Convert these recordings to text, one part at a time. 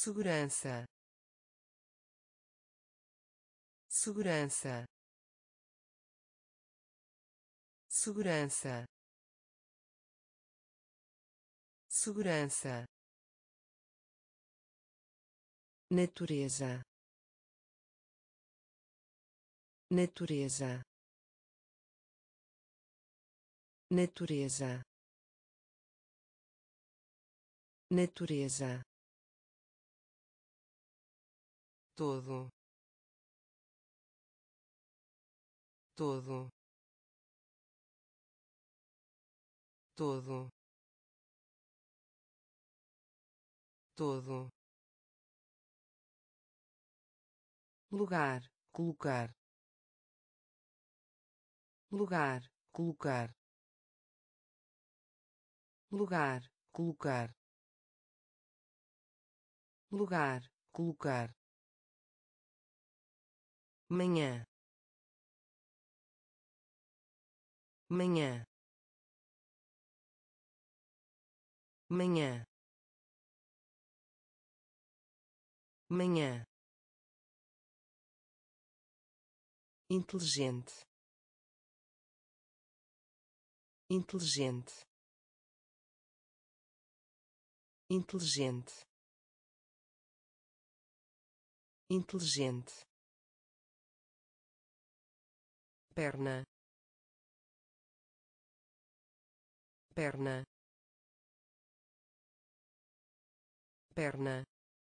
segurança, segurança, segurança, segurança, natureza, natureza, natureza, natureza, todo, todo, todo, todo, lugar, colocar, lugar, colocar, lugar, colocar, lugar, colocar, manhã, manhã, manhã, manhã, inteligente, inteligente, inteligente, inteligente, perna, perna, perna,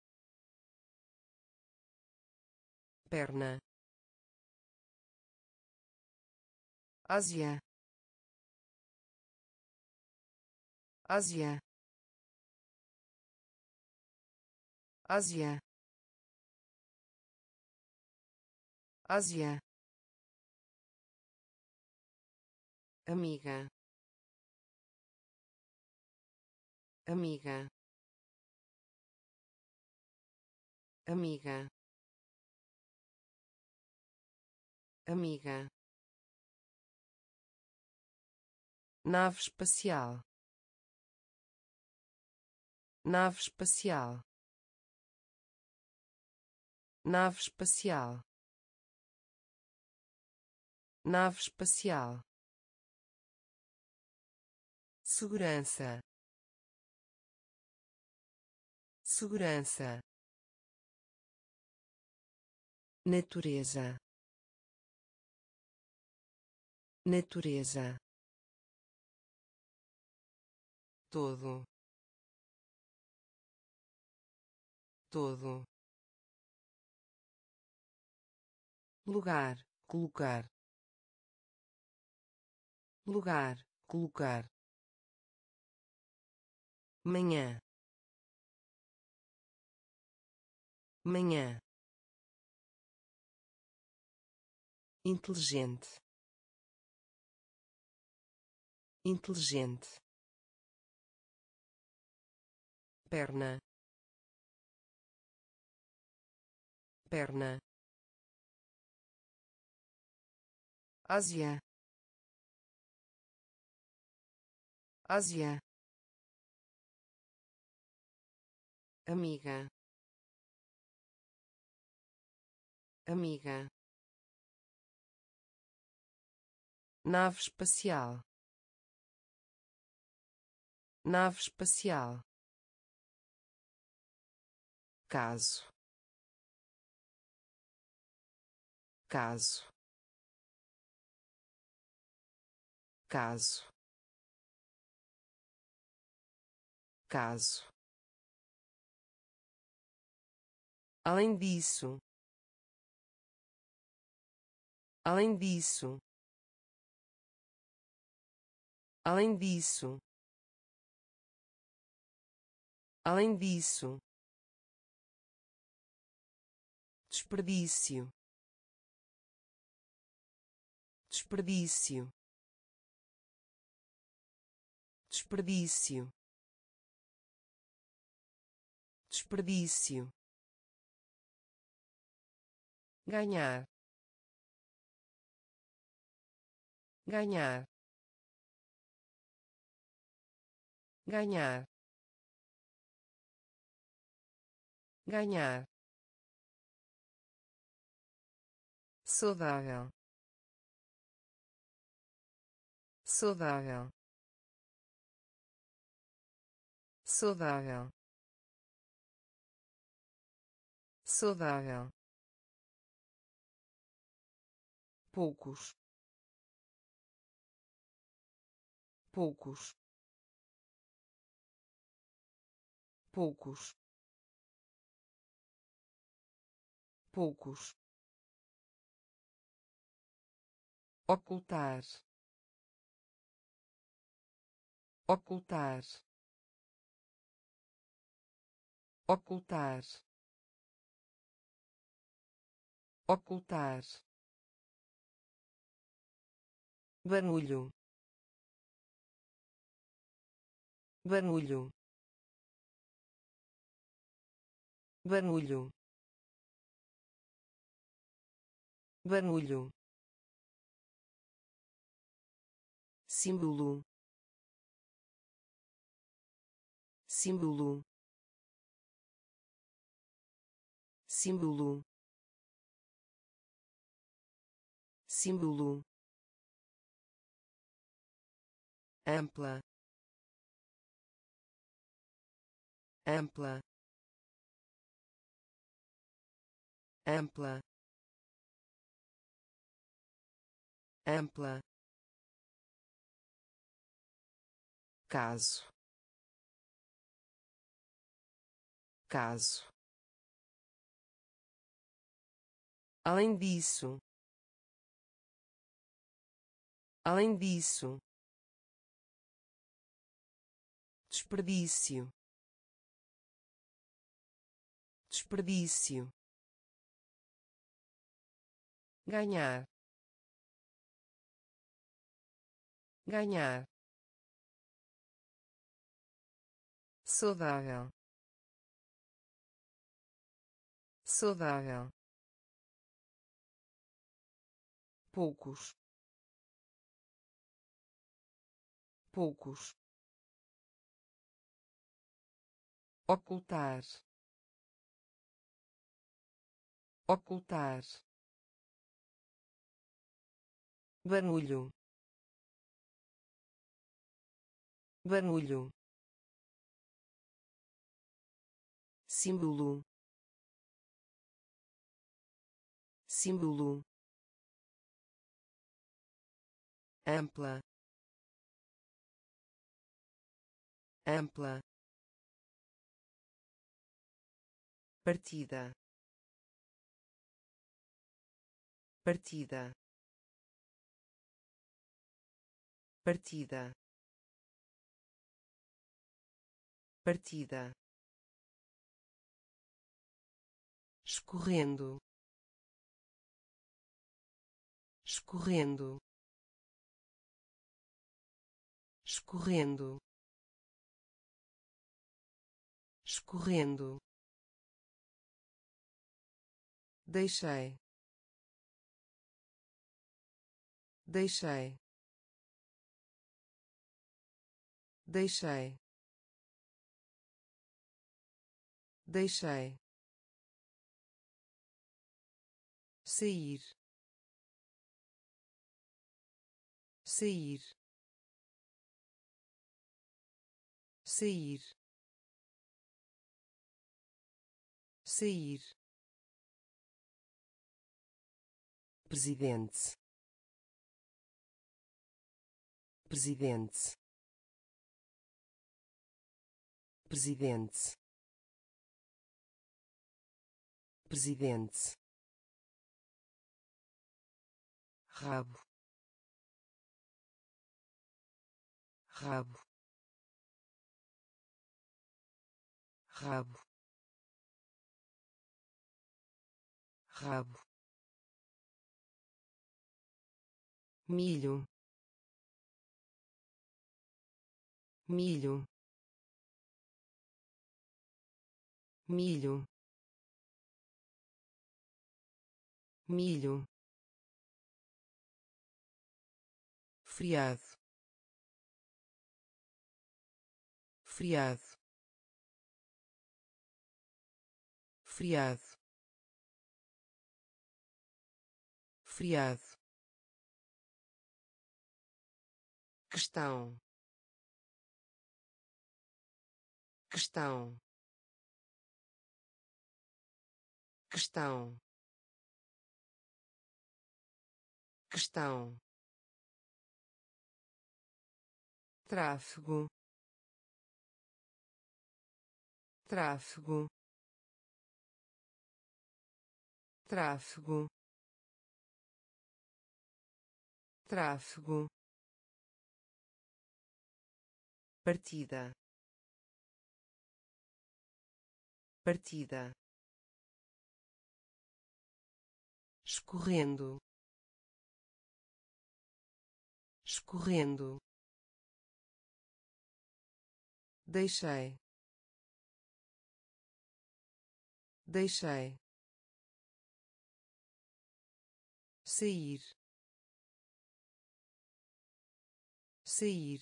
perna, Ásia, Ásia, Ásia, Ásia, amiga, amiga, amiga, amiga, nave espacial, nave espacial, nave espacial, nave espacial, segurança, segurança, natureza, natureza, todo, todo, lugar, colocar, lugar, colocar, manhã, manhã, inteligente, inteligente, perna, perna, Ásia, Ásia, amiga, amiga, nave espacial, nave espacial, caso, caso, caso, caso, além disso, além disso, além disso, além disso, desperdício, desperdício, desperdício, desperdício, ganhar, ganhar, ganhar, ganhar, saudável, saudável, saudável, saudável, poucos, poucos, poucos, poucos, ocultar, ocultar, ocultar, ocultar, barulho, barulho, barulho, barulho, símbolo, símbolo, símbolo, símbolo, ampla, ampla, ampla, ampla, caso, caso, além disso, além disso, desperdício, desperdício, ganhar, ganhar, saudável, saudável, poucos, poucos, ocultar, ocultar, barulho, barulho, símbolo, símbolo, ampla, ampla, partida, partida, partida, partida, escorrendo, escorrendo, escorrendo, escorrendo, deixei, deixei, deixei, deixei, sair, sair, sair, sair, presidente, presidente, presidente, presidente, rabo, rabo, rabo, rabo, milho, milho, milho, milho, friado, friado, feriado, feriado, questão, questão, questão, questão, tráfego, tráfego, tráfego, tráfego, partida, partida, escorrendo, escorrendo, deixei, deixei, sair, sair,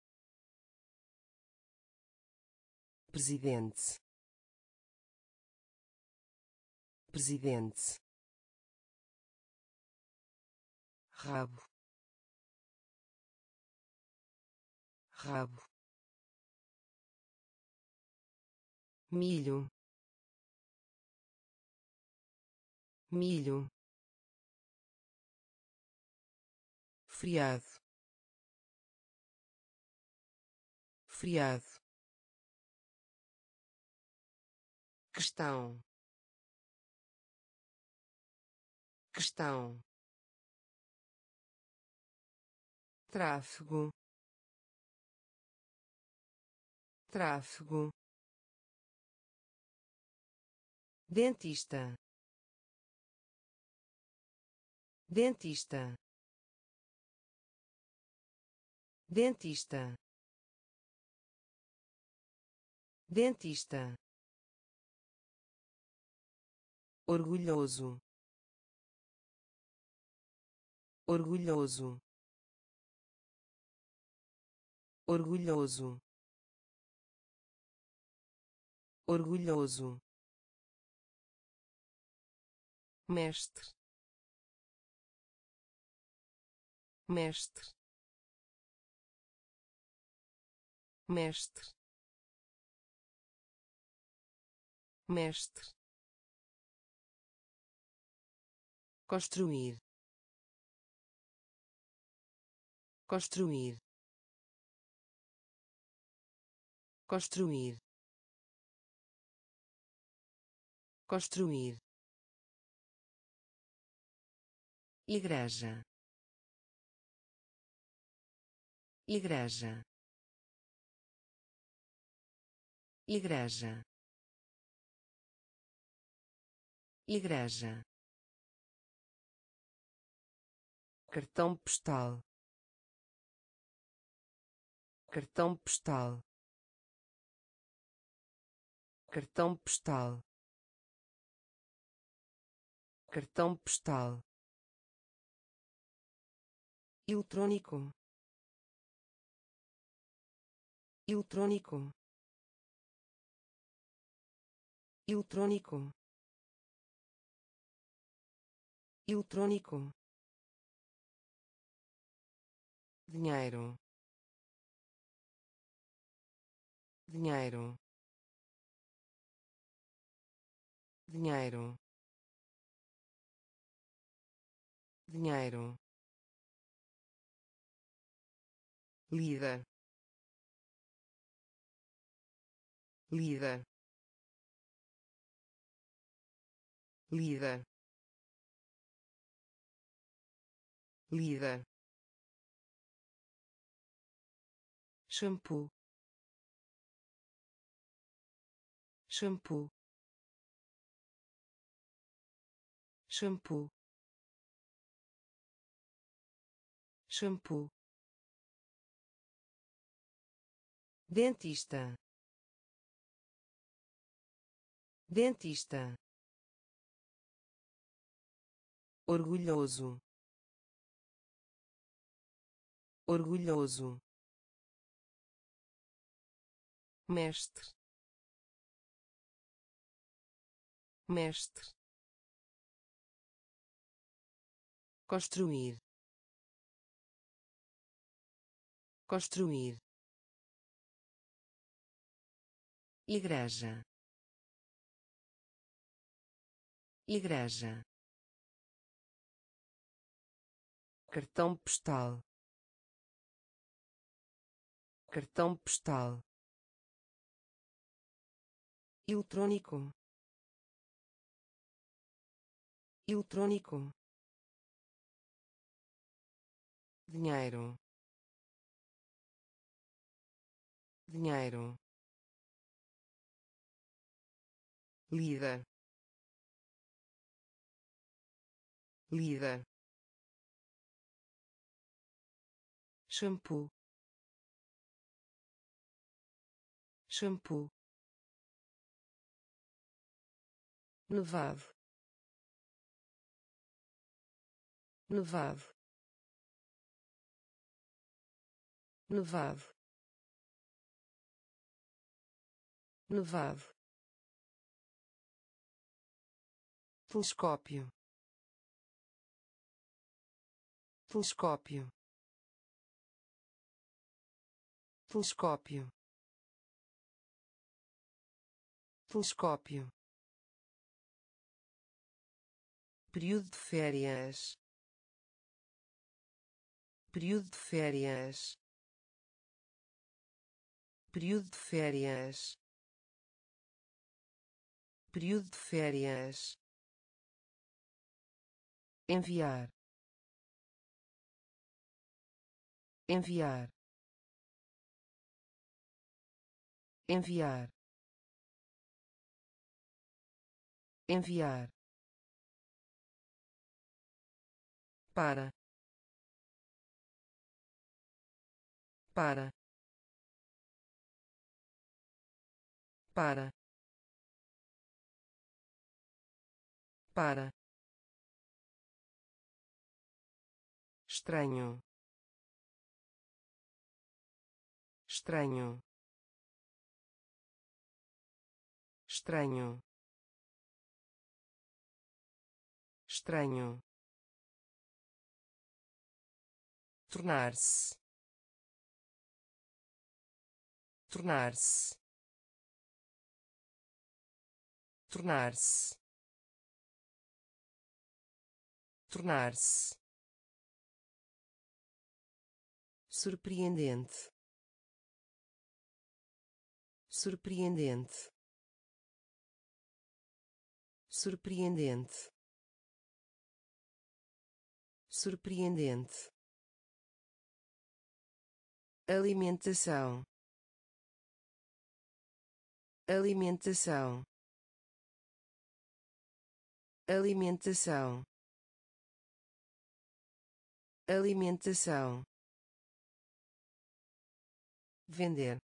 presidente, presidente, rabo, rabo, milho, milho, feriado, feriado, questão, questão, tráfego, tráfego, dentista, dentista, dentista, dentista, orgulhoso, orgulhoso, orgulhoso, orgulhoso, mestre, mestre, mestre, mestre, construir, construir, construir, construir, igreja, igreja, igreja, igreja, cartão postal, cartão postal, cartão postal, cartão postal, eletrônico, eletrônico, eletrônico, eletrônico, dinheiro, dinheiro, dinheiro, dinheiro, líder, líder, líder, líder, shampoo, shampoo, shampoo, shampoo, dentista, dentista, orgulhoso, orgulhoso, mestre, mestre, construir, construir, igreja, igreja, cartão postal, cartão postal, eletrônico, eletrônico, dinheiro, dinheiro, líder, líder, shampoo, shampoo, nevado, nevado, nevado, nevado, telescópio, telescópio, telescópio, telescópio, período de férias, período de férias, período de férias, período de férias, enviar, enviar, enviar, enviar, para, para, para, para, estranho, estranho, estranho, estranho, tornar-se, tornar-se, tornar-se, tornar-se, surpreendente, surpreendente, surpreendente, surpreendente, alimentação, alimentação, alimentação, alimentação, vender,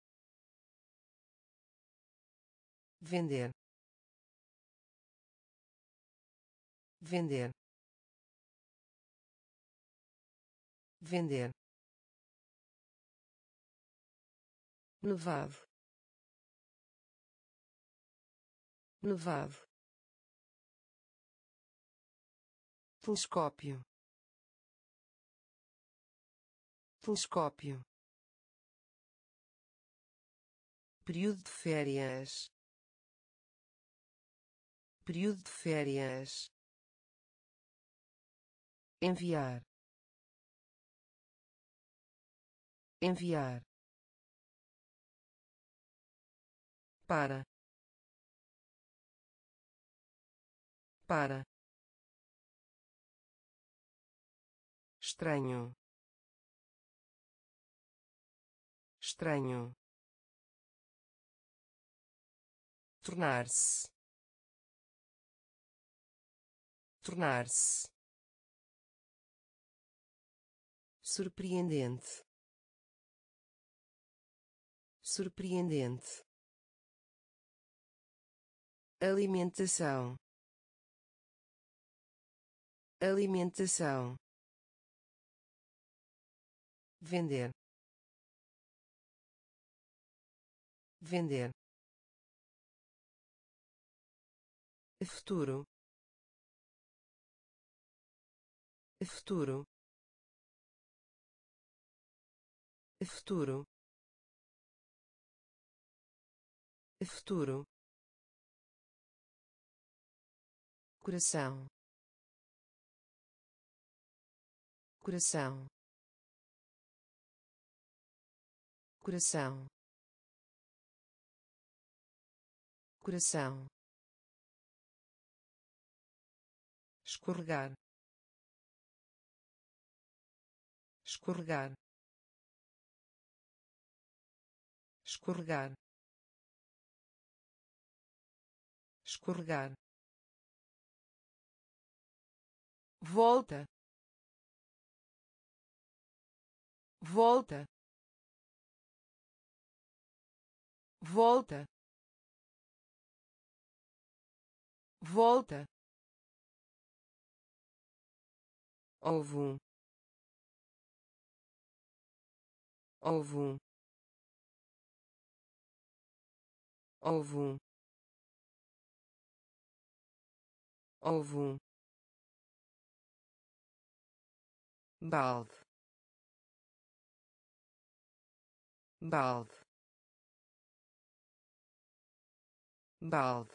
vender, vender, vender, nevado, nevado, telescópio, telescópio, período de férias, período de férias, enviar, enviar, para, para, estranho, estranho, tornar-se, tornar-se, surpreendente, surpreendente, alimentação, alimentação, vender, vender, futuro, futuro, futuro, futuro, coração, coração, coração, coração, escorregar, escorregar, escorregar, escorregar, volta, volta, volta, volta, ovo, ovo, ovo, ovo, balde, balde, balde,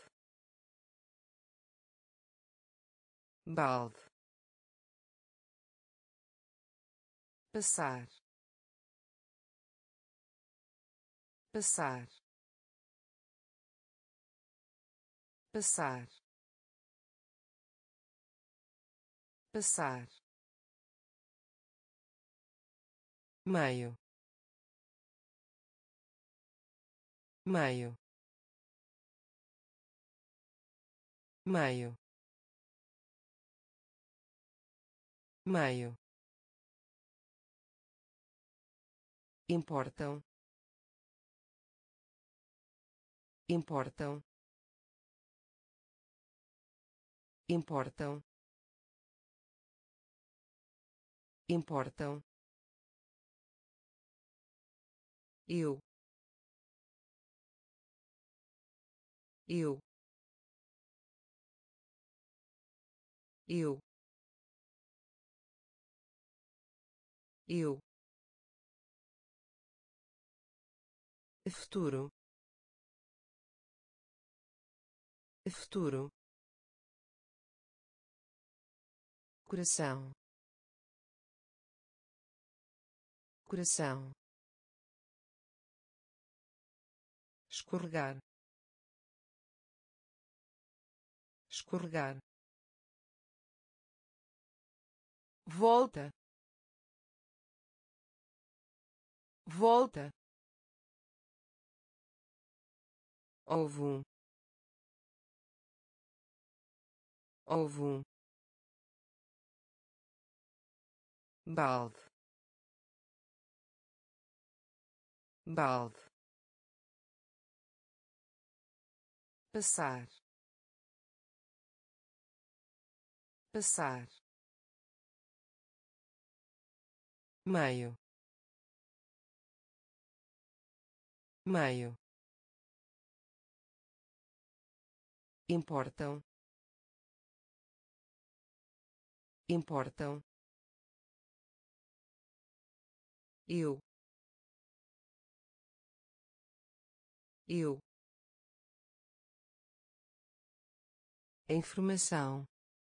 balde, passar, passar, passar, passar, meio, meio, meio, meio, importam, importam, importam, importam, eu, eu, eu, eu, futuro, futuro, coração, coração, escorregar, escorregar, volta, volta, ovo, ovo, balde, balde, passar, passar, meio, meio, importam, importam, eu, eu, informação,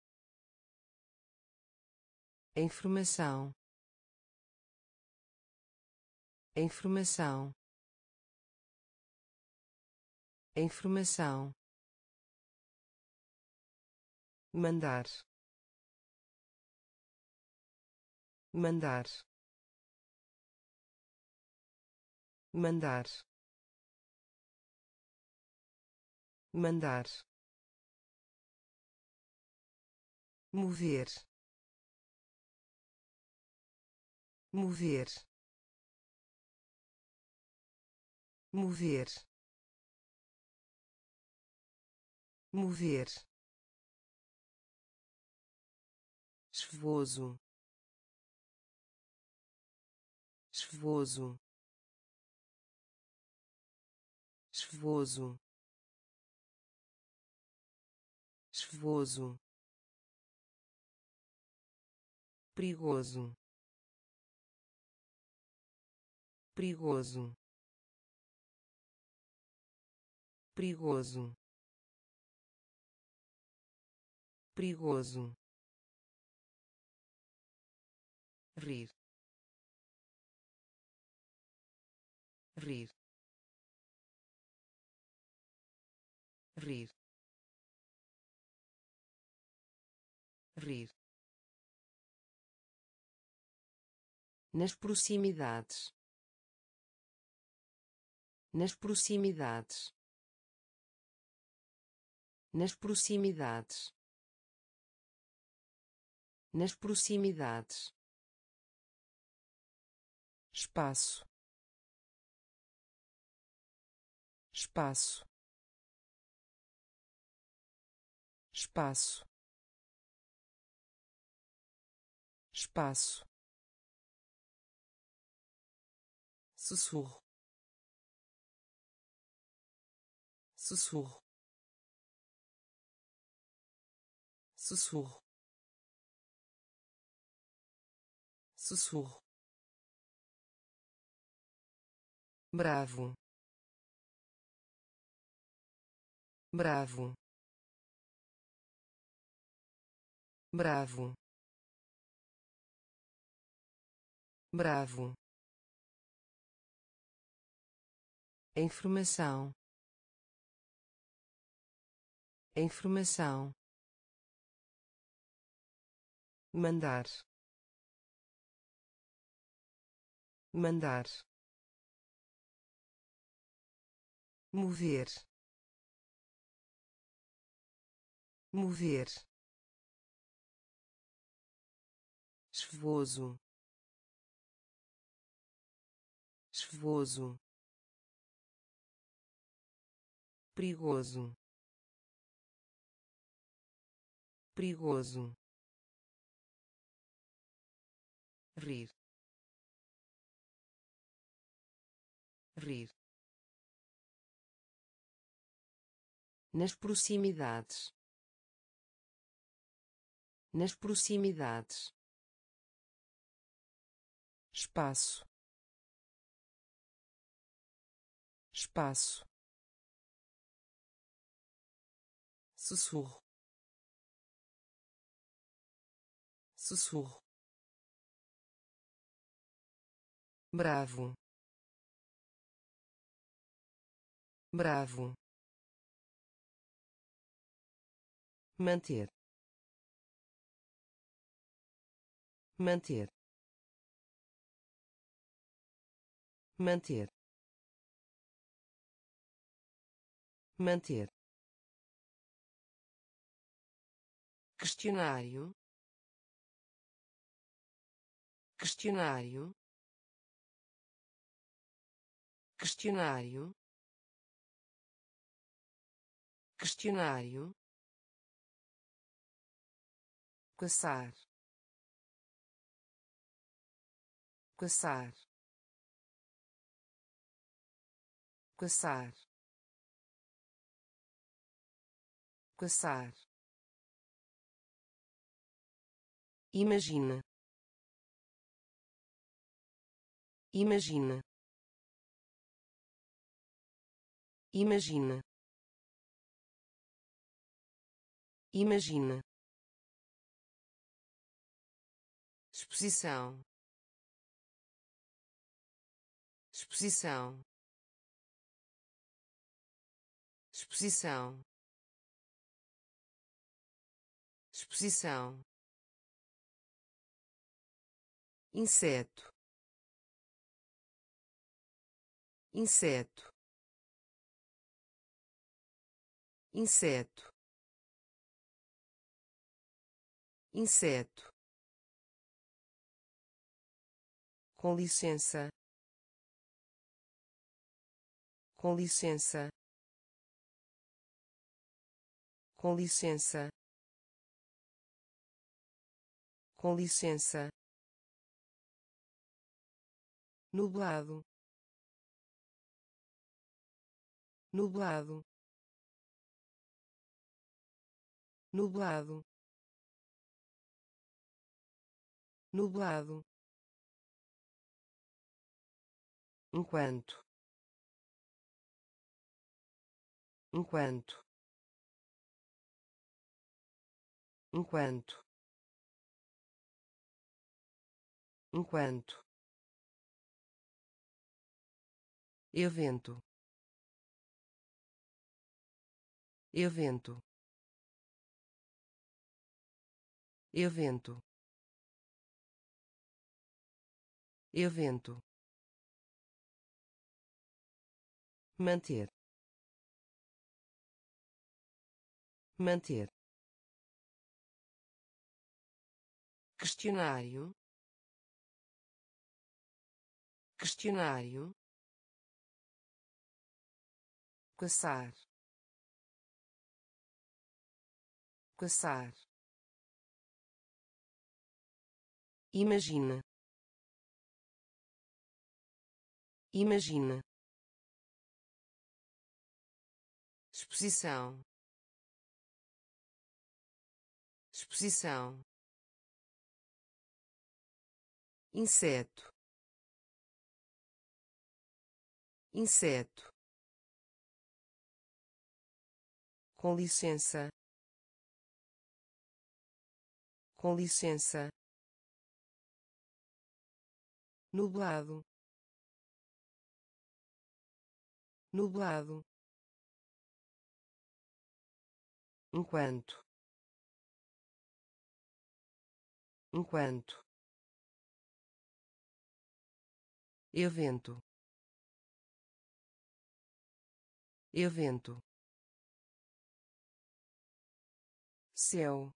informação, informação, informação, mandar, mandar, mandar, mandar, mover, mover, mover, mover, chuvoso, chuvoso, chuvoso, chuvoso, perigoso, perigoso, perigoso, perigoso, rir, rir, rir, rir, nas proximidades, nas proximidades, nas proximidades, nas proximidades, espaço, espaço, espaço, espaço, sussurro, sussurro, sussurro, sussurro, bravo, bravo, bravo, bravo, informação, informação, mandar, mandar, mover, mover, chuvoso, chuvoso, perigoso, perigoso, rir, rir, nas proximidades, nas proximidades, espaço, espaço, sussurro, sussurro, bravo, bravo, manter, manter, manter, manter, questionário, questionário, questionário, questionário, caçar, caçar, caçar, caçar, imagina, imagina, imagina, imagina, exposição, exposição, exposição, exposição, inseto, inseto, inseto, inseto, com licença, com licença, com licença, com licença, nublado, nublado, nublado, nublado, enquanto, enquanto, enquanto, enquanto, evento, evento, evento, evento, manter, manter, questionário, questionário, caçar, caçar, imagina, imagina, exposição, exposição, inseto, inseto, com licença, com licença, nublado, nublado, enquanto, enquanto, evento, evento, céu,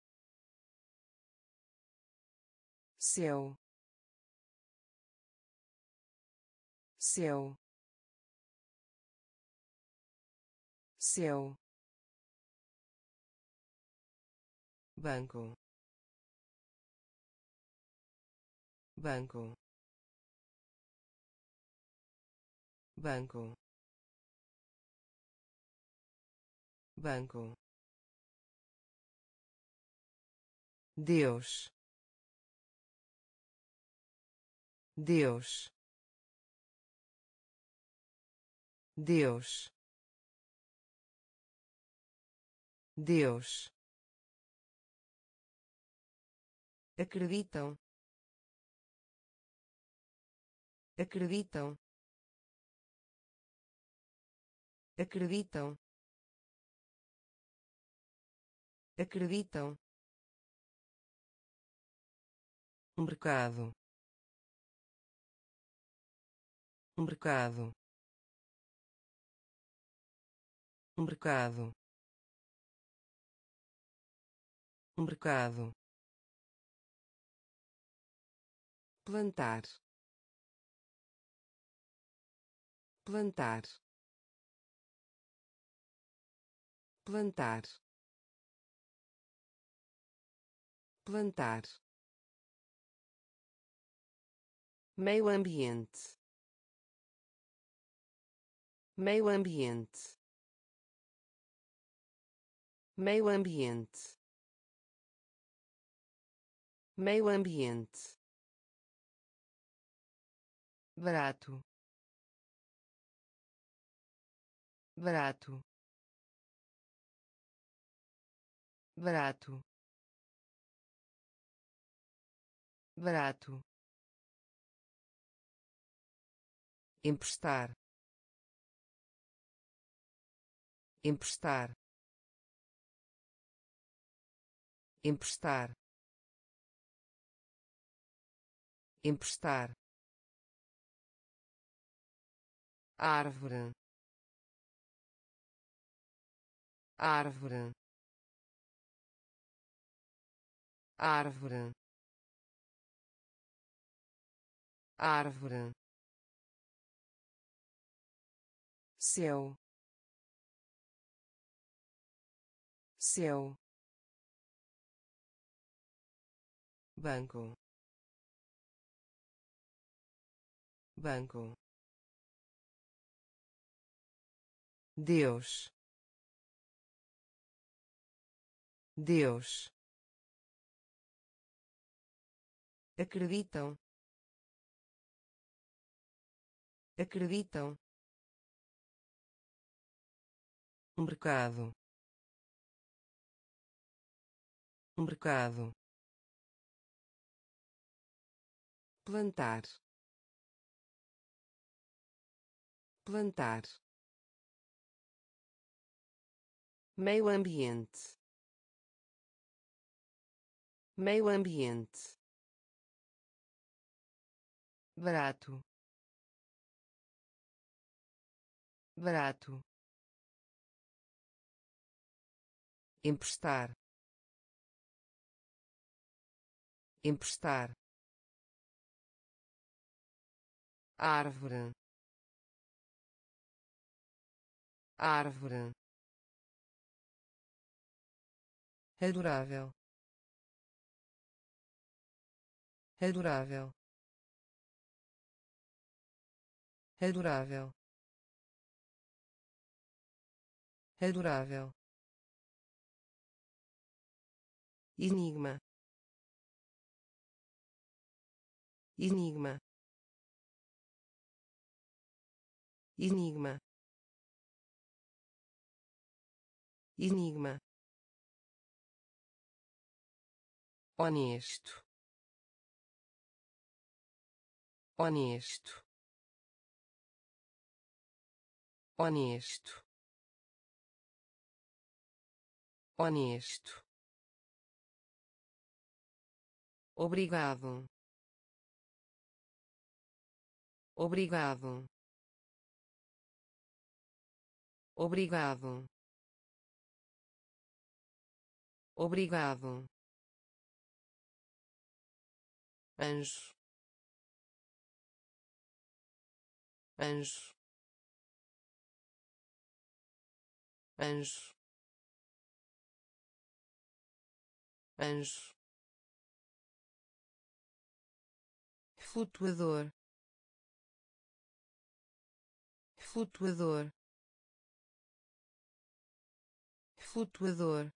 céu, céu, céu, banco, banco, banco, banco, Deus, Deus, Deus, Deus, acreditam, acreditam, acreditam, acreditam, um mercado, um mercado, um mercado, um mercado, plantar, plantar, plantar, plantar, meio ambiente, meio ambiente, meio ambiente, meio ambiente, barato, barato, barato, barato, emprestar, emprestar, emprestar, emprestar, árvore, árvore, árvore, árvore, céu, céu, banco, banco, Deus, Deus. Acreditam. Acreditam. Mercado. Mercado. Plantar. Plantar. Meio ambiente. Meio ambiente. Barato. Barato. Emprestar. Emprestar. Árvore. Árvore. Adorável. Adorável. Adorável. Adorável. Enigma. Enigma. Enigma. Enigma. Honesto. Honesto. Honesto. Honesto. Obrigado. Obrigado. Obrigado. Obrigado. Anjo. Anjo. Anjo. Anjo. Flutuador. Flutuador. Flutuador.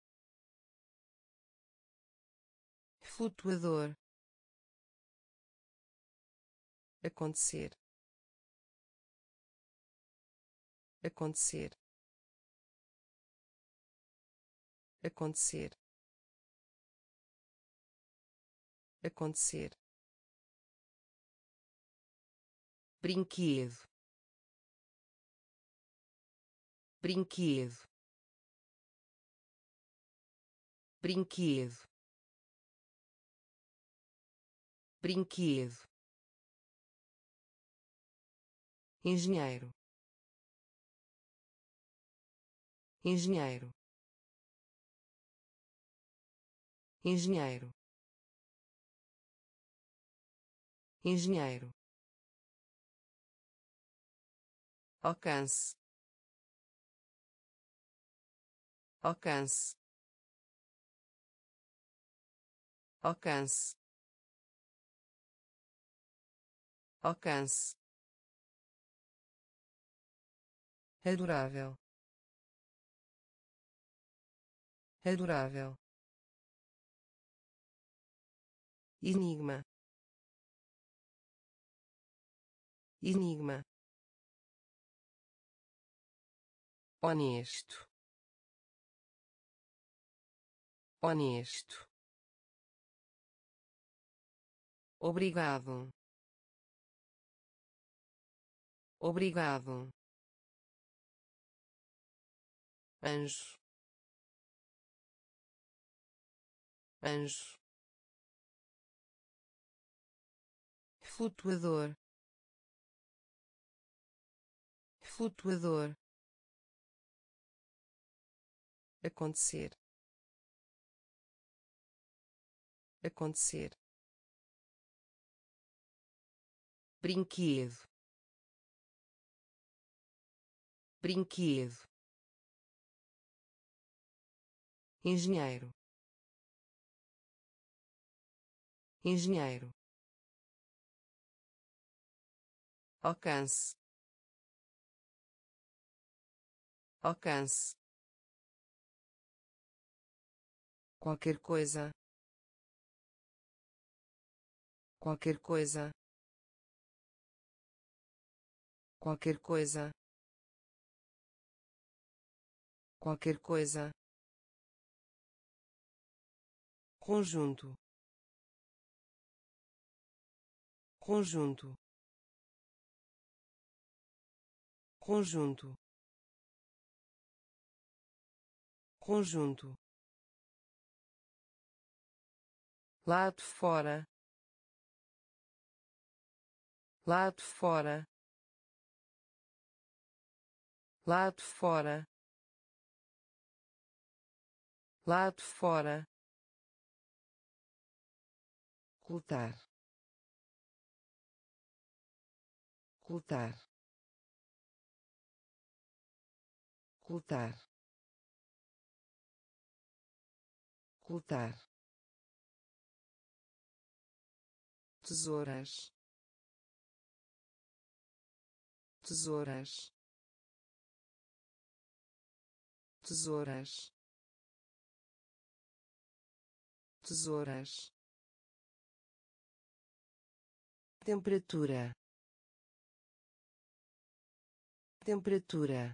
Flutuador. Acontecer. Acontecer. Acontecer. Acontecer. Brinquedo. Brinquedo. Brinquedo. Brinquedo. Engenheiro. Engenheiro. Engenheiro. Engenheiro. Alcance. Alcance. Alcance. Alcance. Adorável. Adorável. Enigma. Enigma. Honesto. Honesto. Obrigado. Obrigado. Anjo. Anjo. Flutuador. Flutuador. Acontecer. Acontecer. Brinquedo. Brinquedo. Engenheiro. Engenheiro. Alcance. Alcance. qualquer coisa, qualquer coisa, qualquer coisa, qualquer coisa, conjunto, conjunto, conjunto, conjunto, lado fora, lado fora, lado fora, lado fora, ocultar, ocultar, ocultar, ocultar, tesouras, tesouras, tesouras, tesouras, temperatura, temperatura,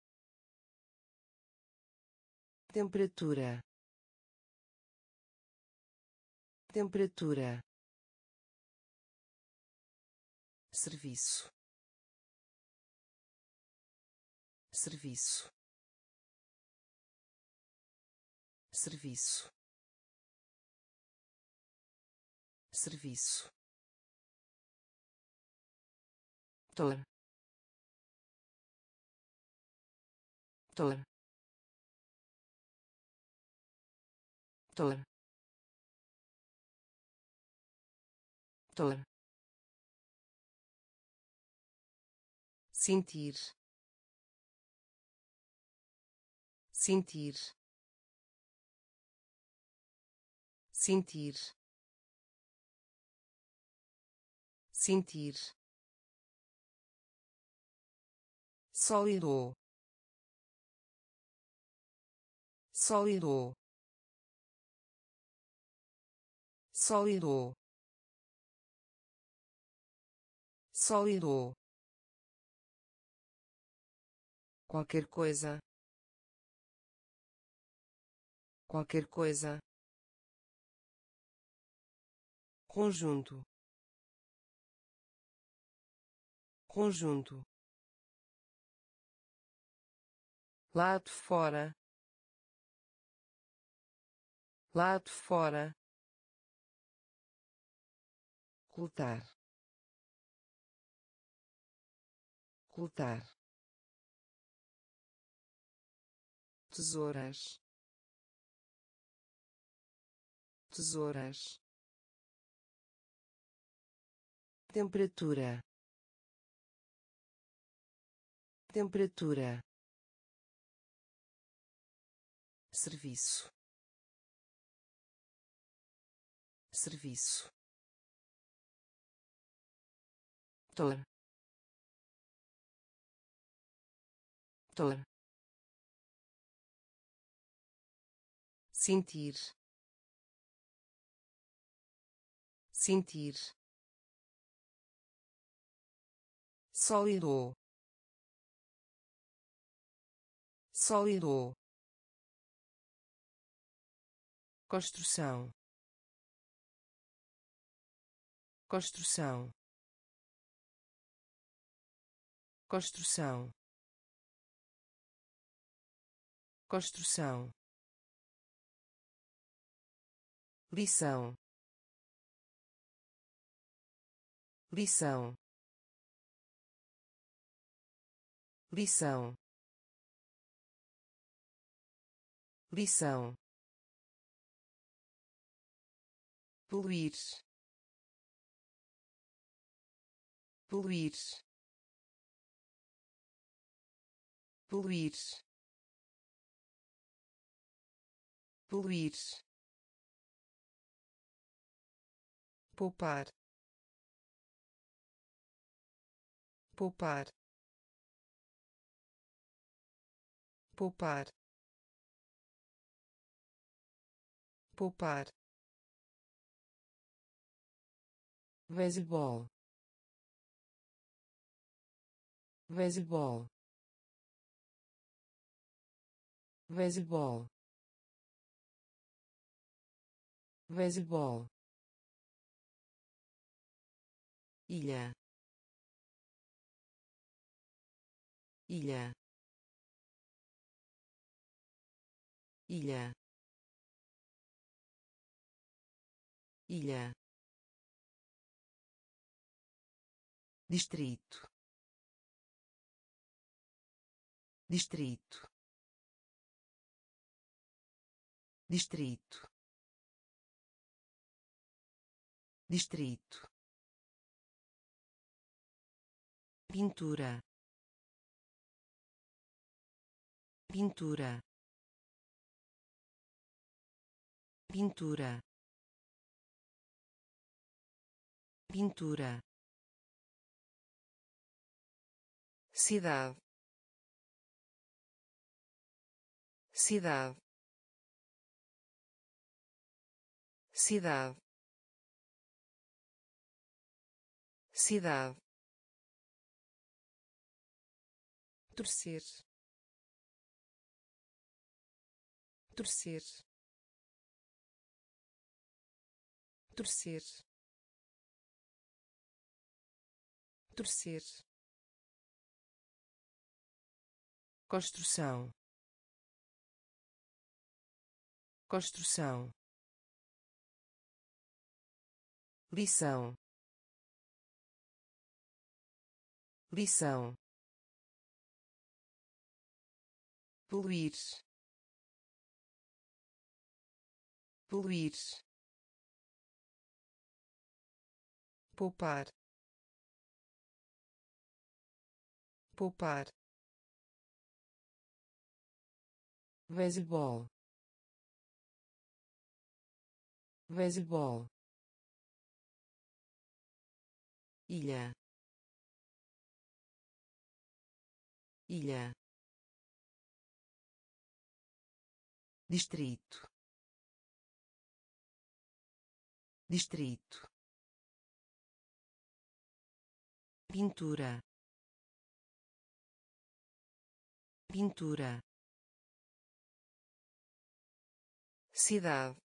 temperatura, temperatura, serviço, serviço, serviço, serviço, tor, tor, tor, tor, sentir, sentir, sentir, sentir, sólido, sólido, sólido, sólido, qualquer coisa, qualquer coisa, conjunto, conjunto, lado fora, lado fora, ocultar, ocultar, tesouras, tesouras, temperatura, temperatura, serviço, serviço, tor, tor, sentir, sentir, sólido, sólido, construção, construção, construção, construção, lição, lição, lição, lição, poluir, poluir, poluir, poluir, poupar, poupar, poupar, poupar, beisebol, beisebol, beisebol, beisebol, ilha, ilha, ilha, ilha, distrito, distrito, distrito, distrito, pintura, pintura, pintura, pintura, cidade, cidade, cidade, cidade, torcer, torcer, torcer, torcer, construção, construção, lição, lição, poluir, poluir, poupar, poupar, beisebol, beisebol, ilha, ilha, distrito, distrito, pintura, pintura, cidade,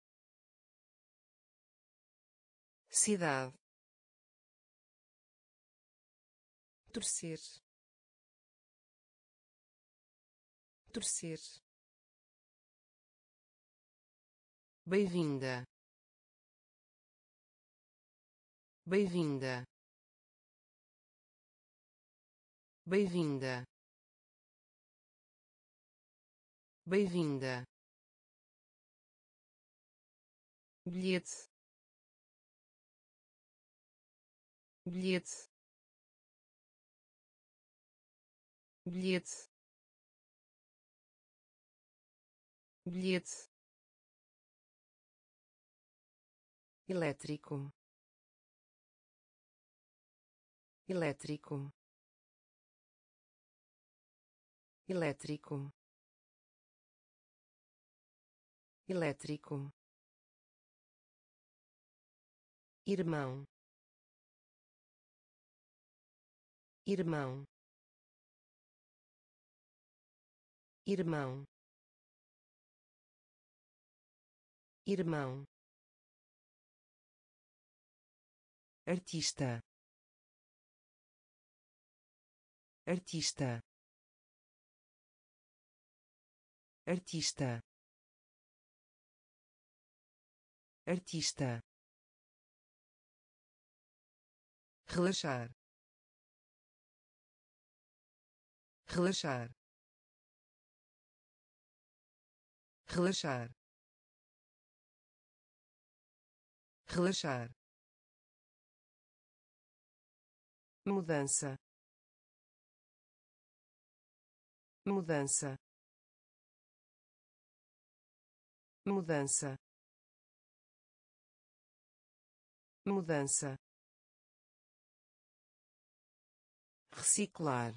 cidade, torcer, torcer, bem-vinda, bem-vinda, bem-vinda, bem-vinda, bilhete, bilhete, bilhete, bilhete, elétrico, elétrico, elétrico, elétrico, irmão, irmão, irmão, irmão, artista, artista, artista, artista, relaxar, relaxar, relaxar, relaxar, mudança, mudança, mudança, mudança, reciclar,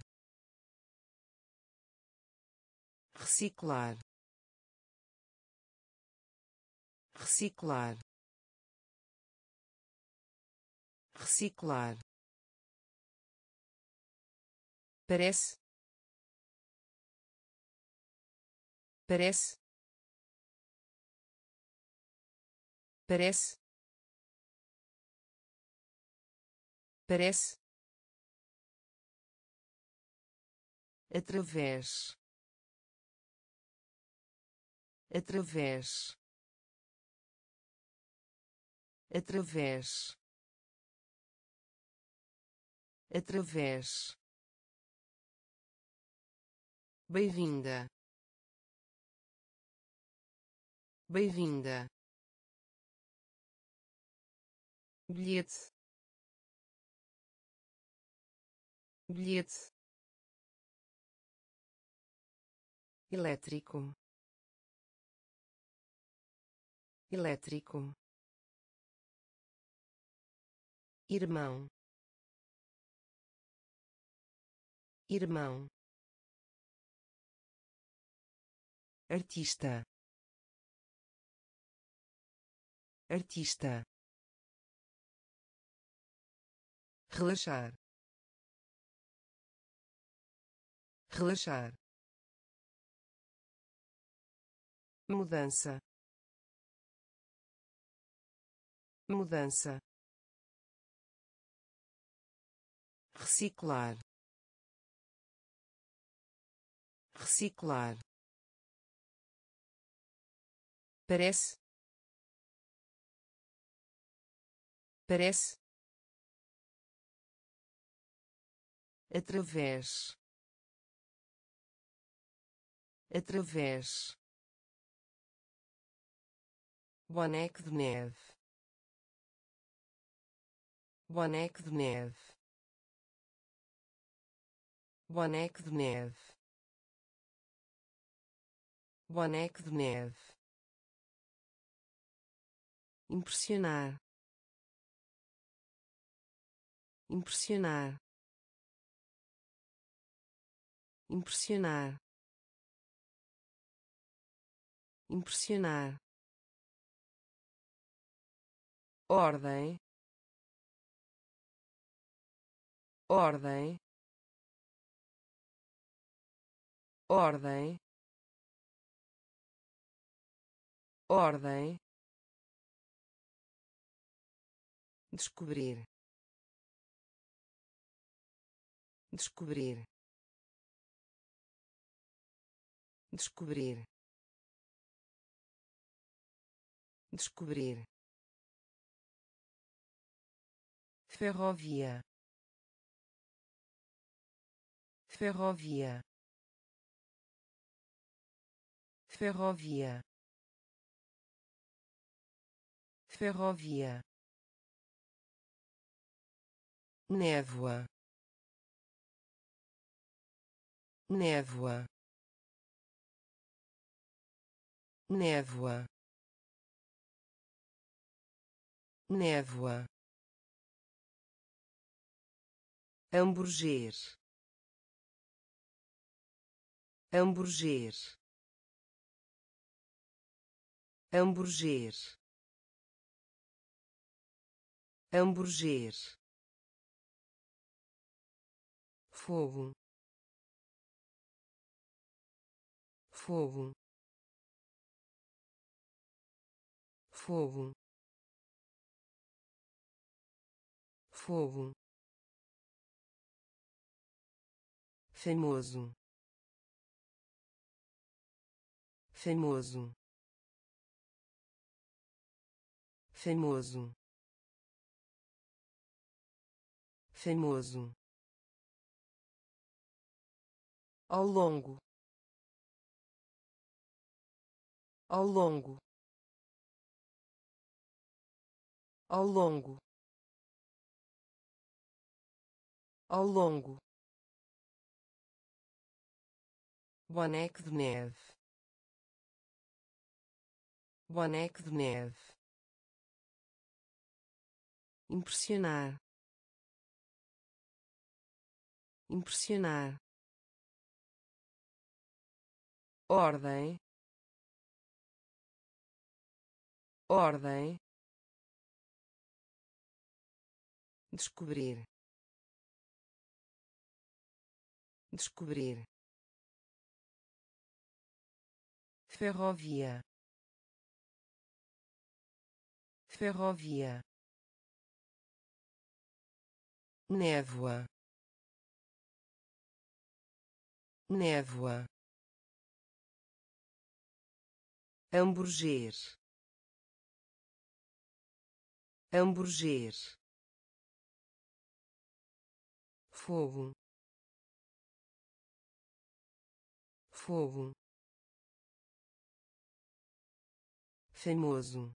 reciclar, reciclar, reciclar, parece, parece, parece, parece, através, através, através, através, bem-vinda, bem-vinda, bilhete, bilhete, elétrico, elétrico, irmão, irmão, artista, artista, relaxar, relaxar, mudança, mudança, reciclar, reciclar, parece, parece, através, através, boneco de neve, boneco de neve, boneco de neve, boneco de neve, impressionar, impressionar, impressionar, impressionar, ordem, ordem, ordem, ordem, descobrir, descobrir, descobrir, descobrir, ferrovia, ferrovia, ferrovia, ferrovia, névoa, névoa, névoa, névoa, hambúrguer, hambúrguer, hambúrguer, hambúrguer, fogo, fogo, fogo, fogo, famoso, famoso, famoso, famoso, ao longo, ao longo, ao longo, ao longo, boneco de neve, boneco de neve, impressionar, impressionar, ordem, ordem, descobrir, descobrir, ferrovia, ferrovia, névoa, névoa, hambúrguer, hambúrguer, fogo, fogo, famoso,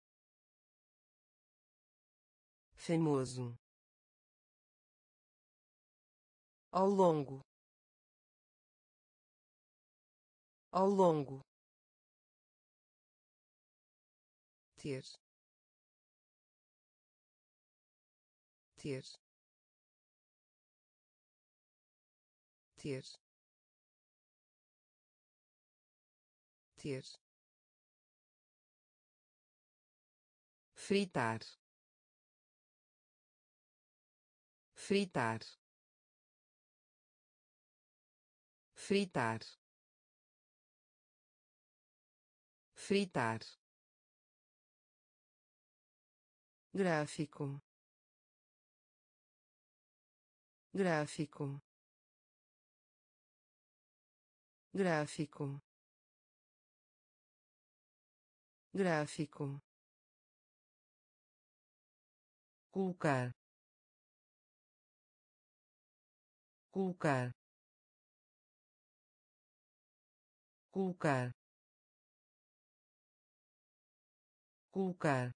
famoso, ao longo, ao longo, ter, ter, ter, ter, fritar, fritar, fritar, fritar, gráfico, gráfico, gráfico, gráfico, colocar, colocar, colocar, colocar,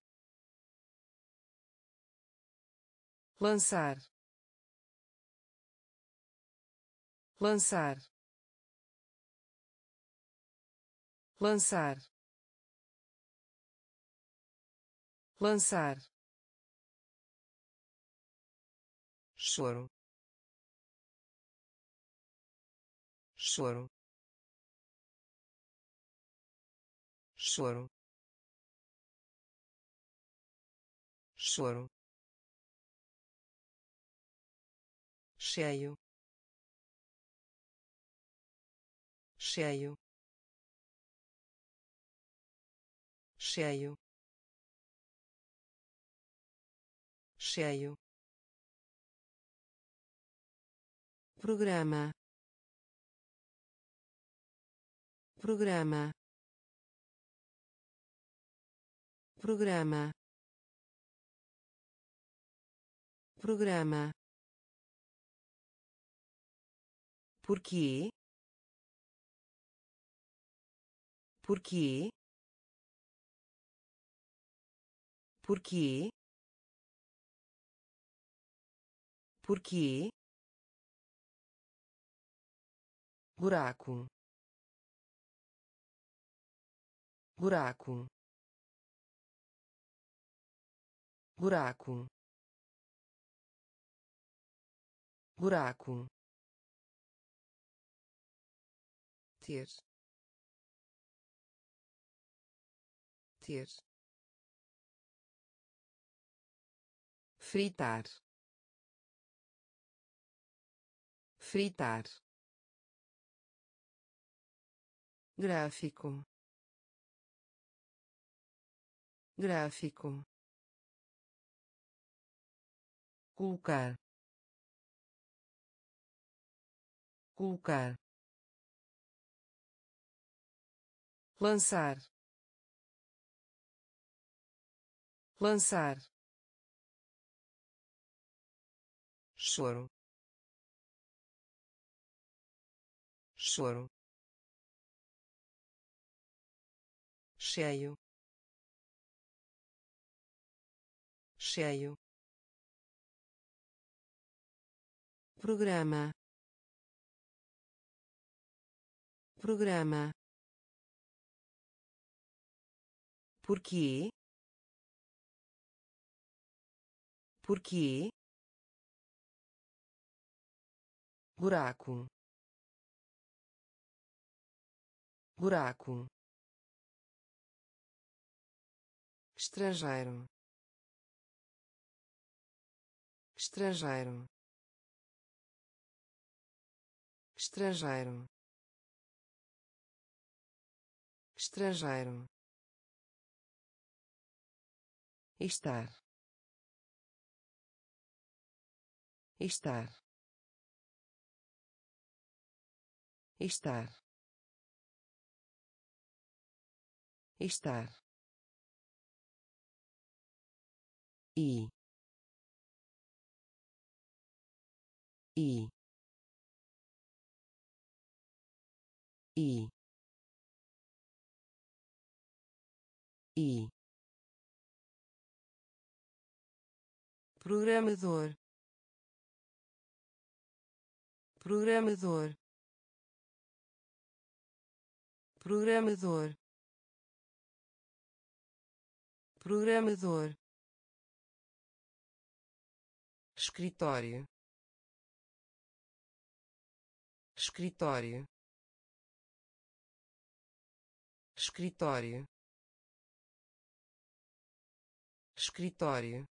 lançar, lançar, lançar, lançar, choro, choro, choro, choro, cheio, cheio, cheio, cheio, programa, programa, programa, programa, porquê, porquê, porquê, porquê, buraco, buraco, buraco, buraco, ter, ter, fritar, fritar, gráfico, gráfico, colocar, colocar, lançar, lançar, choro, choro, cheio, cheio, programa, programa, porquê, porquê, buraco, buraco, estrangeiro, estrangeiro, estrangeiro, estrangeiro, estar, estar, estar, estar, e e e e programador, programador, programador, programador, escritório, escritório, escritório, escritório,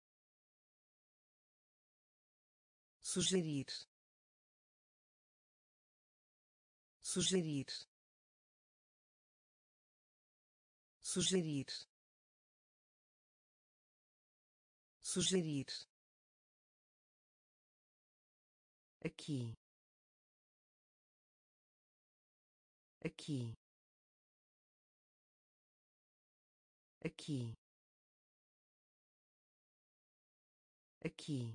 sugerir, sugerir, sugerir, sugerir, aqui, aqui, aqui, aqui,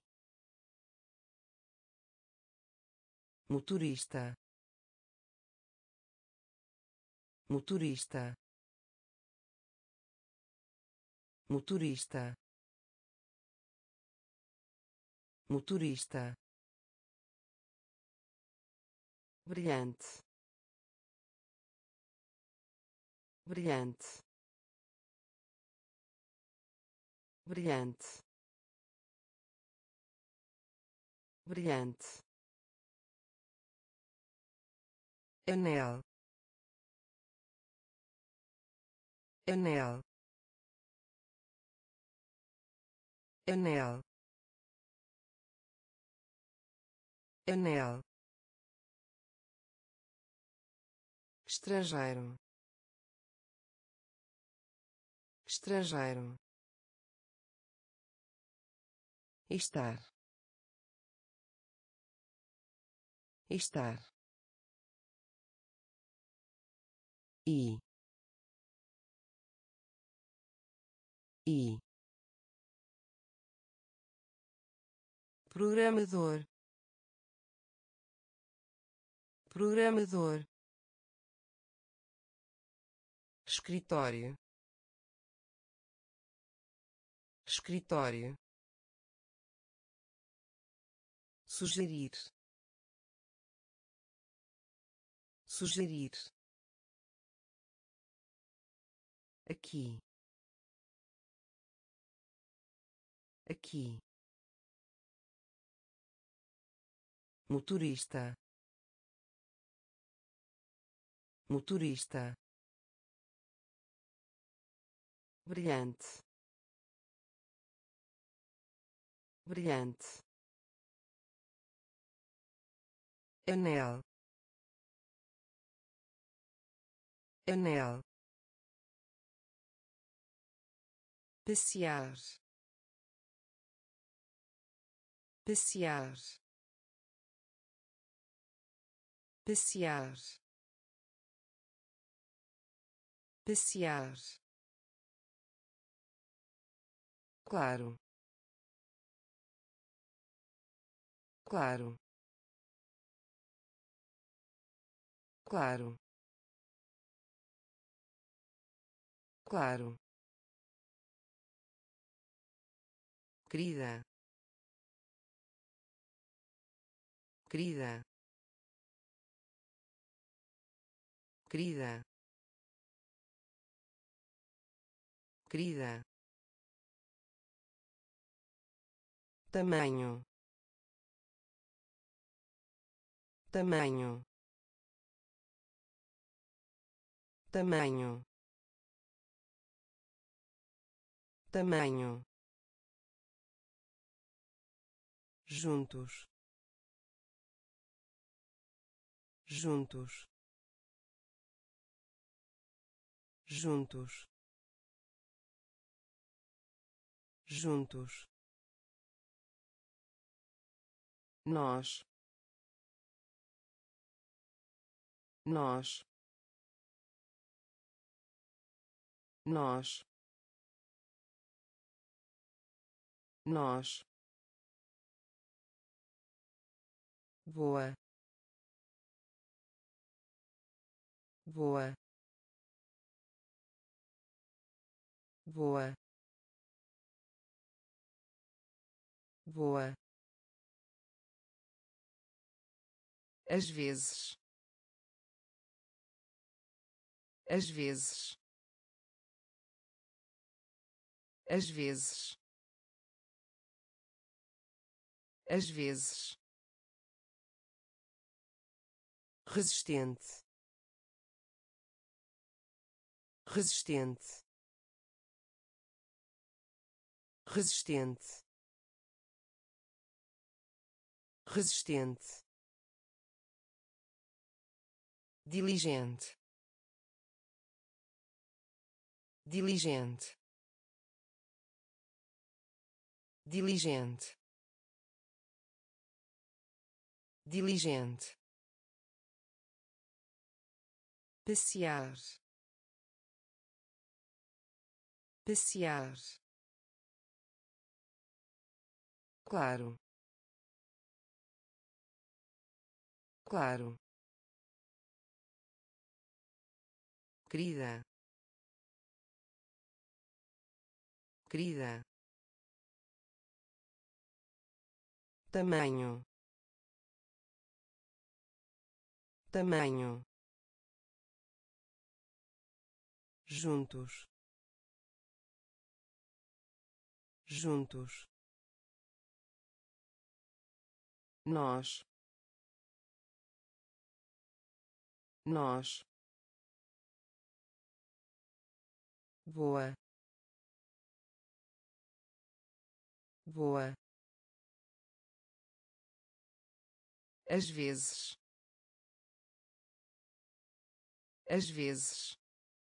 motorista, motorista, motorista, motorista, brilhante, brilhante, brilhante, brilhante, anel, anel, anel, anel, estrangeiro, estrangeiro, estar, estar, e e programador, programador, escritório, escritório, sugerir, sugerir, aqui, aqui, motorista, motorista, brilhante, brilhante, anel, anel, passear, passear, passear, passear, claro, claro, claro, claro, querida, querida, querida, querida, tamanho, tamanho, tamanho, tamanho, juntos, juntos, juntos, juntos, nós, nós, nós, nós, voa, voa, voa, voa, às vezes, às vezes, às vezes, às vezes, resistente, resistente, resistente, resistente, diligente, diligente, diligente, diligente, passear, passear, claro, claro, querida, querida, tamanho, tamanho, juntos, juntos, nós, nós, voa, voa, às vezes, às vezes,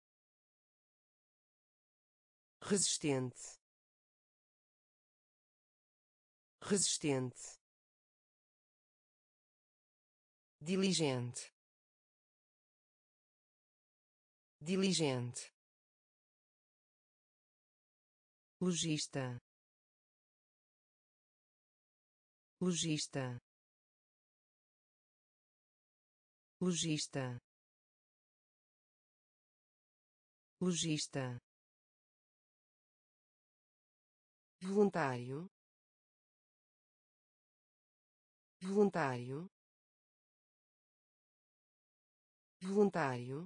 resistente, resistente, diligente, diligente, lojista, lojista, lojista, lojista, voluntário, voluntário, voluntário,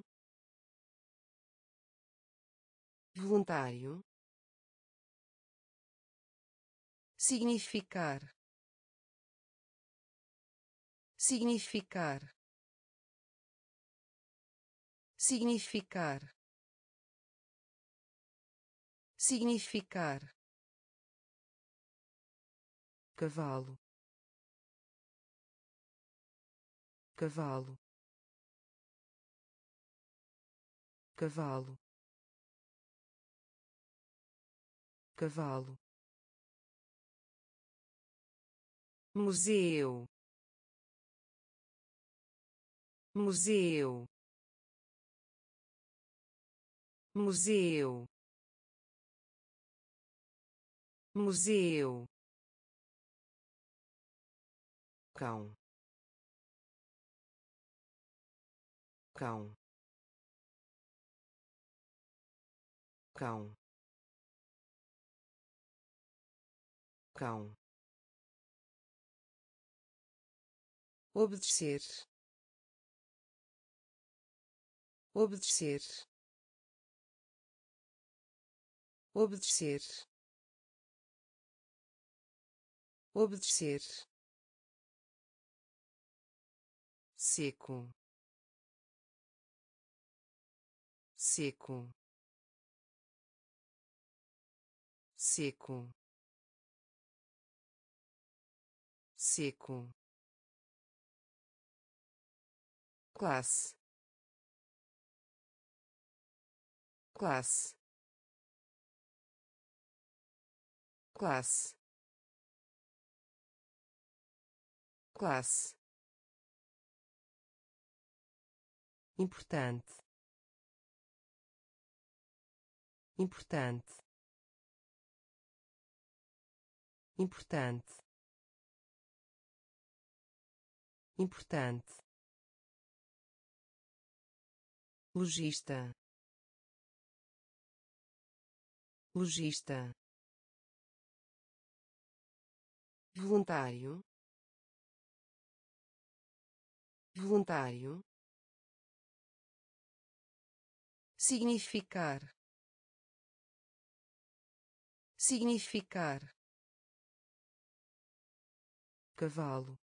voluntário, significar, significar, significar, significar, cavalo, cavalo, cavalo, cavalo, museu, museu, museu, museu, cão, cão, cão, cão, obedecer, obedecer, obedecer, obedecer, seco, seco, seco, seco, classe, classe, classe, classe, importante, importante, importante, importante, logista, logista, voluntário, voluntário, significar, significar, cavalo,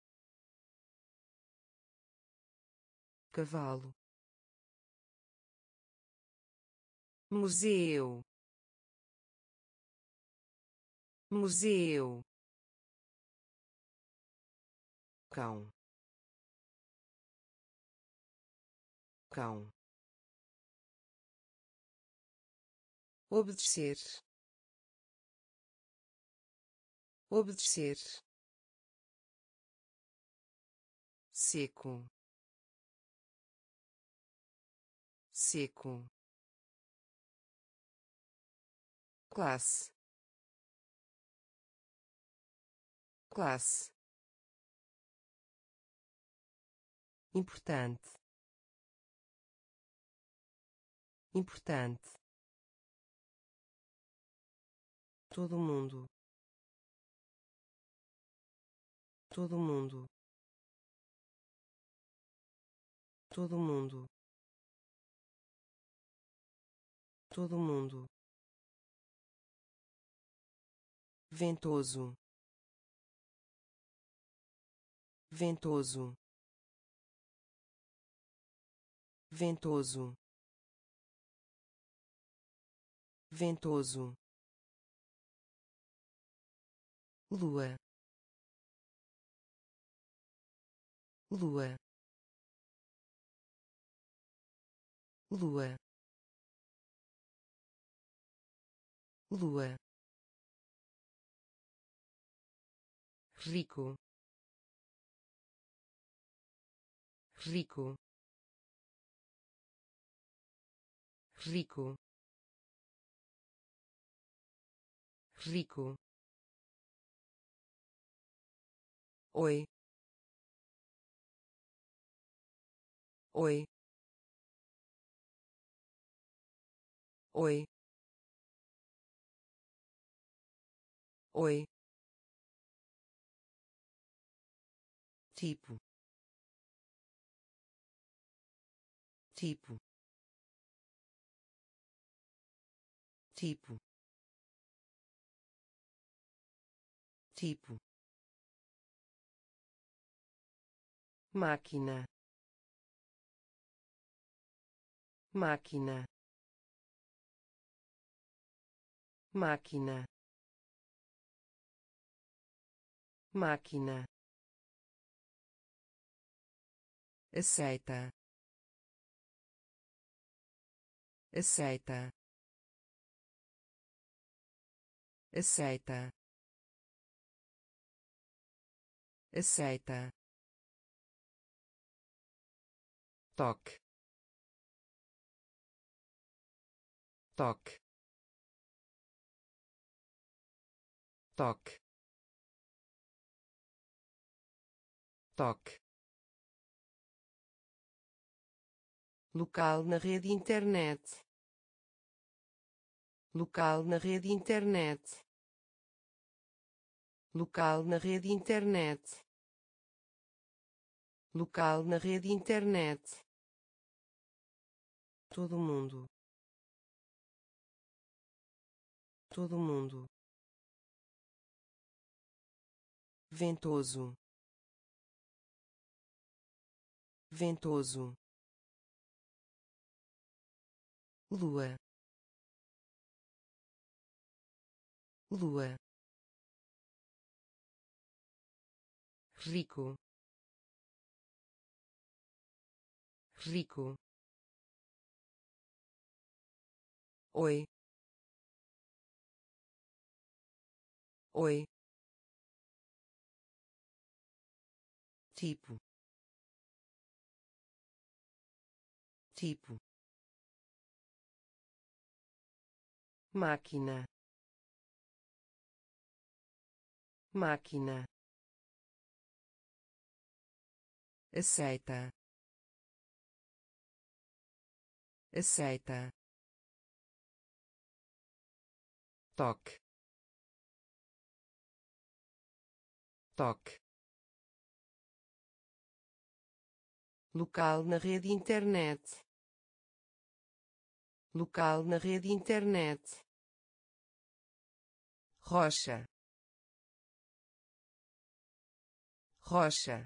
cavalo, museu, museu, cão, cão, obedecer, obedecer, seco, seco, classe, classe, importante, importante, todo mundo, todo mundo, todo mundo, todo mundo, ventoso, ventoso, ventoso, ventoso, lua, lua, lua, lua, rico, rico, rico, rico, oi, oi, oi, oi, tipo, tipo, tipo, tipo, máquina, máquina, máquina, máquina, aceita, aceita, aceita, aceita, toque, toque, toque, toque, local na rede internet, local na rede internet, local na rede internet, local na rede internet, todo mundo, todo mundo, ventoso, ventoso, lua, lua, rico, rico, oi, oi, tipo, tipo, máquina, máquina, aceita, aceita, toque, toque, local na rede internet, local na rede internet, rocha, rocha,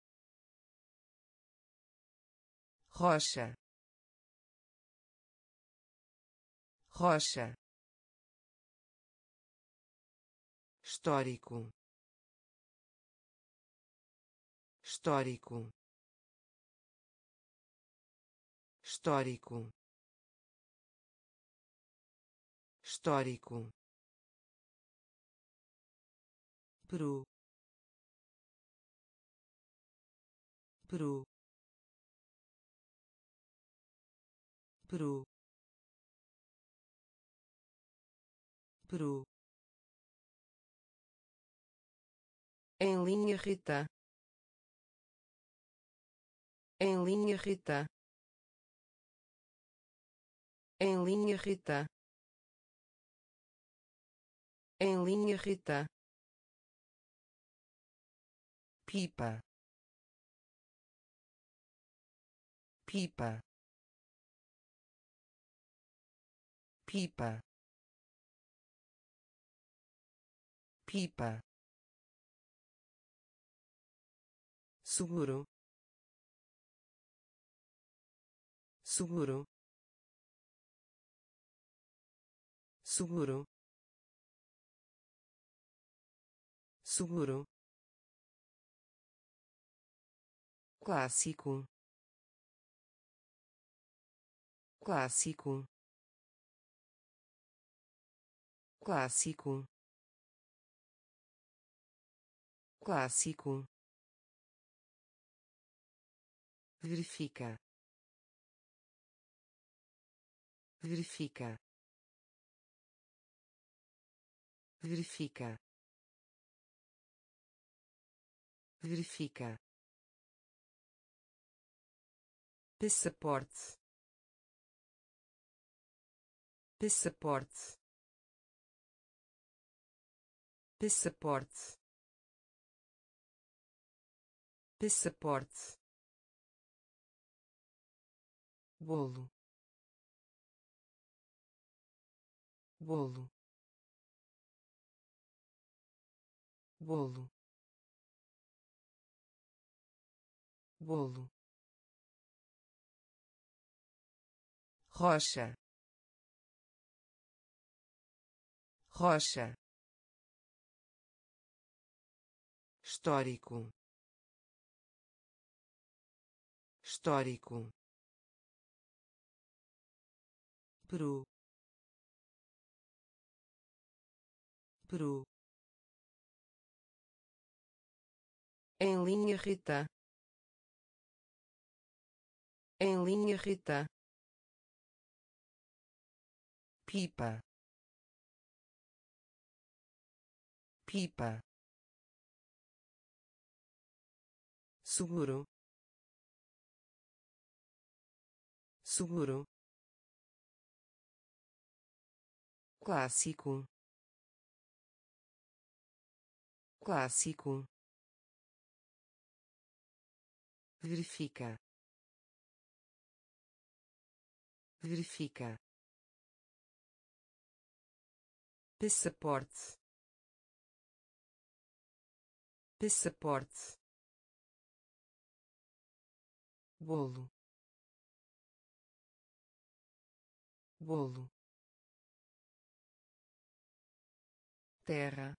rocha, rocha, histórico, histórico, histórico, histórico, Peru, Peru, Peru, Peru, em linha reta, em linha reta, em linha reta, em linha reta, pipa, pipa, pipa, pipa, seguro, seguro, seguro, seguro, clássico, clássico, clássico, clássico, verifica, verifica, verifica, verifica, passaporte, passaporte, passaporte, passaporte, bolo, bolo, bolo, bolo, rocha, rocha, histórico, histórico, Peru, Peru, em linha reta, em linha reta, pipa, pipa, seguro, seguro, clássico, clássico, verifica, verifica, passaporte, passaporte, bolo, bolo, terra,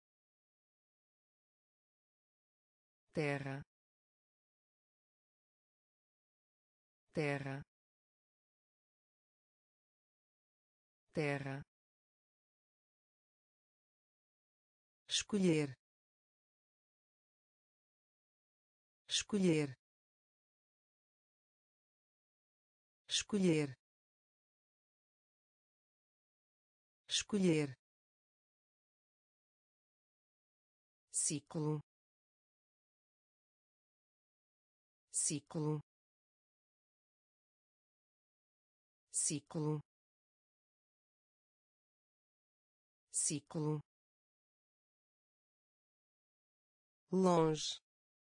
terra, terra, terra, escolher, escolher, escolher, escolher, ciclo, ciclo, ciclo, ciclo, longe,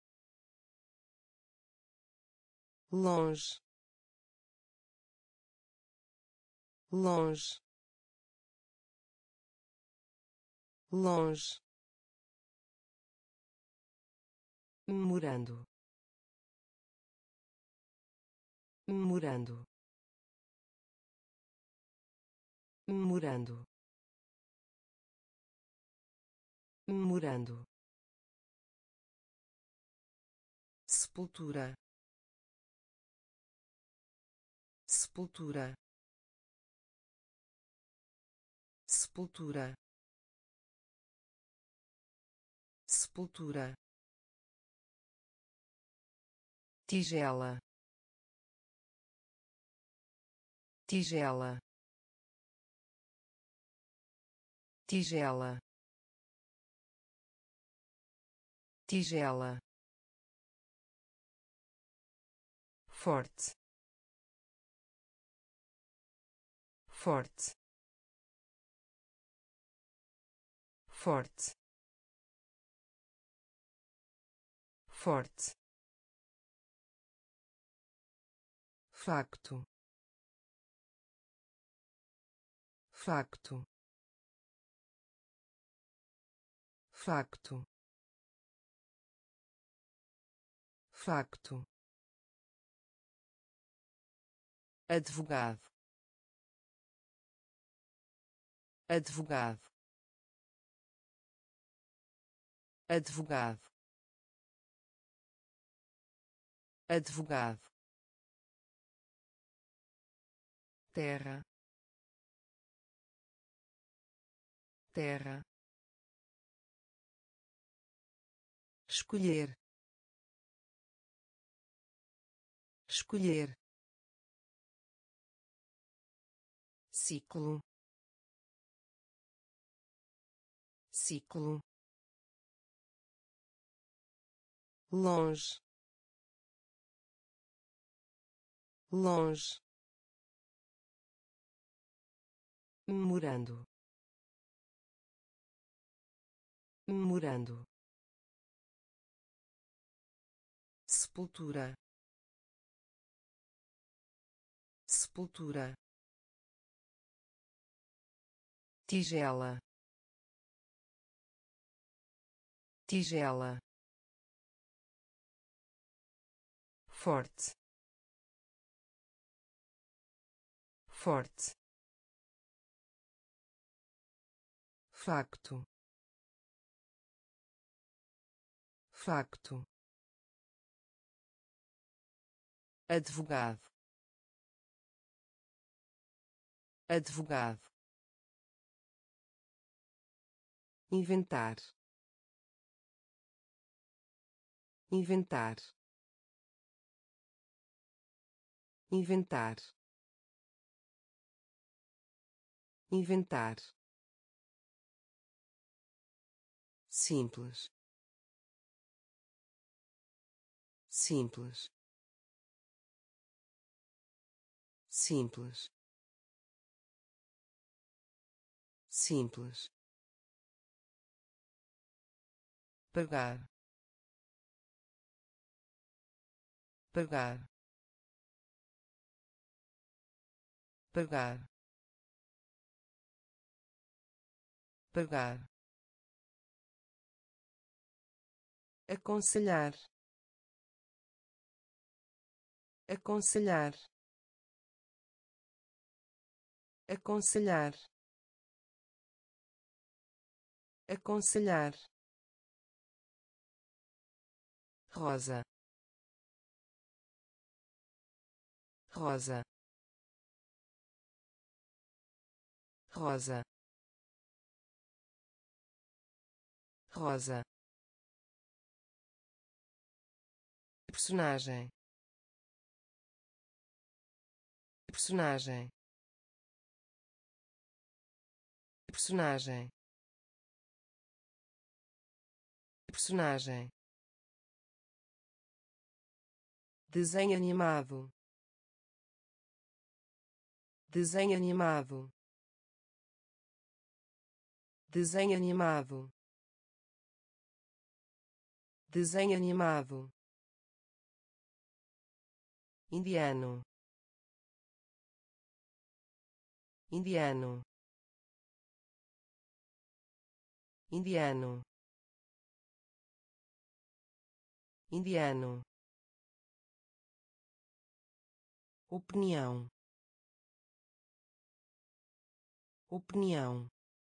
longe, longe, longe, memorando, memorando, memorando, memorando, sepultura, sepultura, sepultura, sepultura, tigela, tigela, tigela, tigela, forte, forte, forte, forte, facto, facto, facto, facto, advogado, advogado, advogado, advogado, terra, terra, escolher, escolher, ciclo, ciclo, longe, longe, memorando, memorando, sepultura, sepultura, tigela, tigela, forte, forte, facto, facto, advogado, advogado, inventar, inventar, inventar, inventar, simples, simples, simples, simples, pagar, pagar, pagar, pagar, aconselhar, aconselhar, aconselhar, aconselhar, rosa, rosa, rosa, rosa, personagem, personagem, personagem, personagem, desenho animado, desenho animado, desenho animado, desenho animado, indiano, indiano, indiano, indiano, opinião, opinião,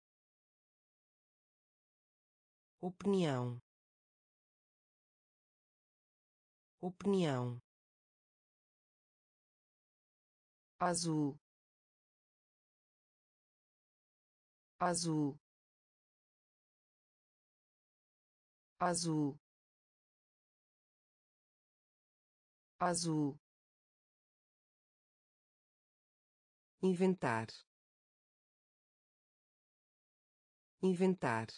opinião, opinião, azul, azul, azul, azul, inventar, inventar,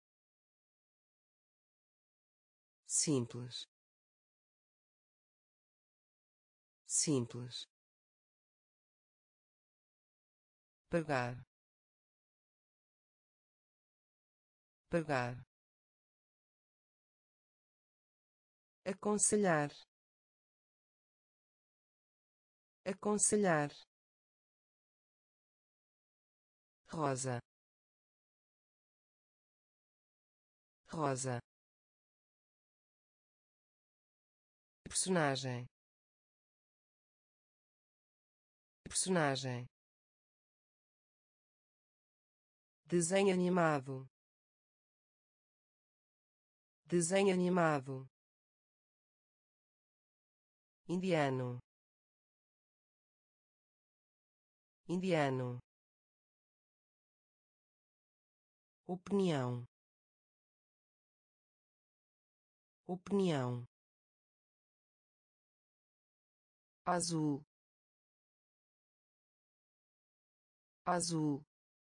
simples, simples, pagar, pagar, aconselhar, aconselhar, rosa, rosa, personagem, personagem, desenho animado, desenho animado, indiano, indiano, opinião, opinião, azul, azul,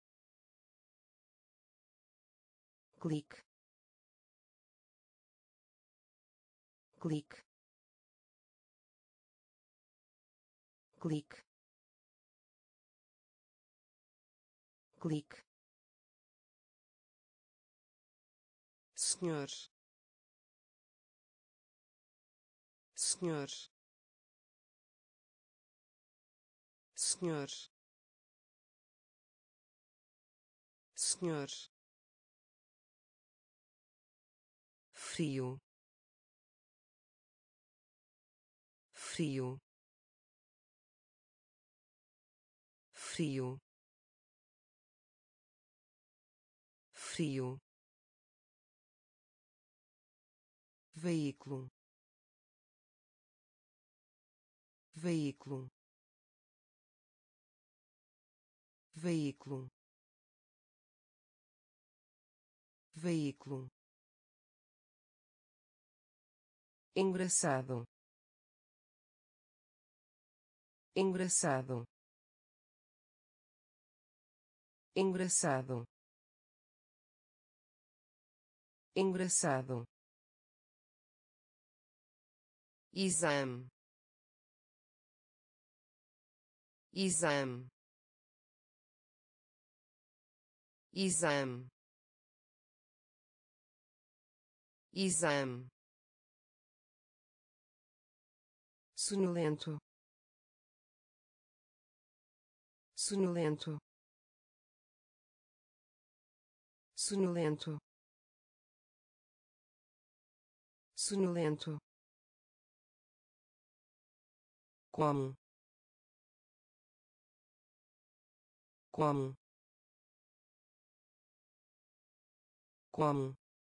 clique, clique, clique, clique, senhor, senhor, senhor, senhor, frio, frio, frio, frio, veículo, veículo, veículo, veículo, engraçado, engraçado, engraçado, engraçado, exame, exame, exame, exame, sonolento, sonolento, sonolento, sonolento, como, como, como,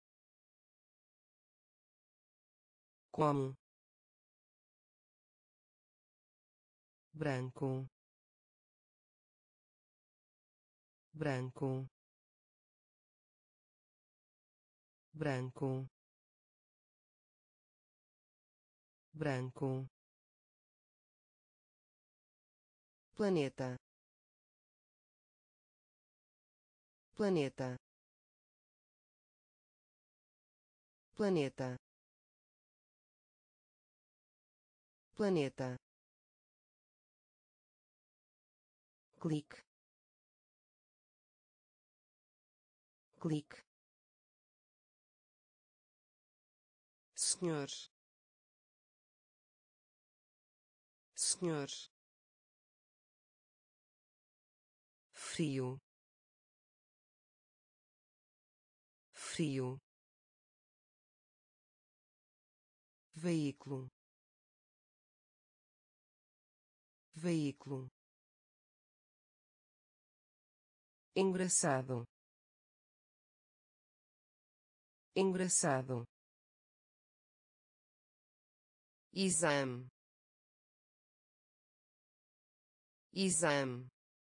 como, branco, branco, branco, branco, planeta, planeta, planeta, planeta, clique, clique, senhor, senhor, frio, frio, veículo, veículo, engraçado, engraçado, exame, exame,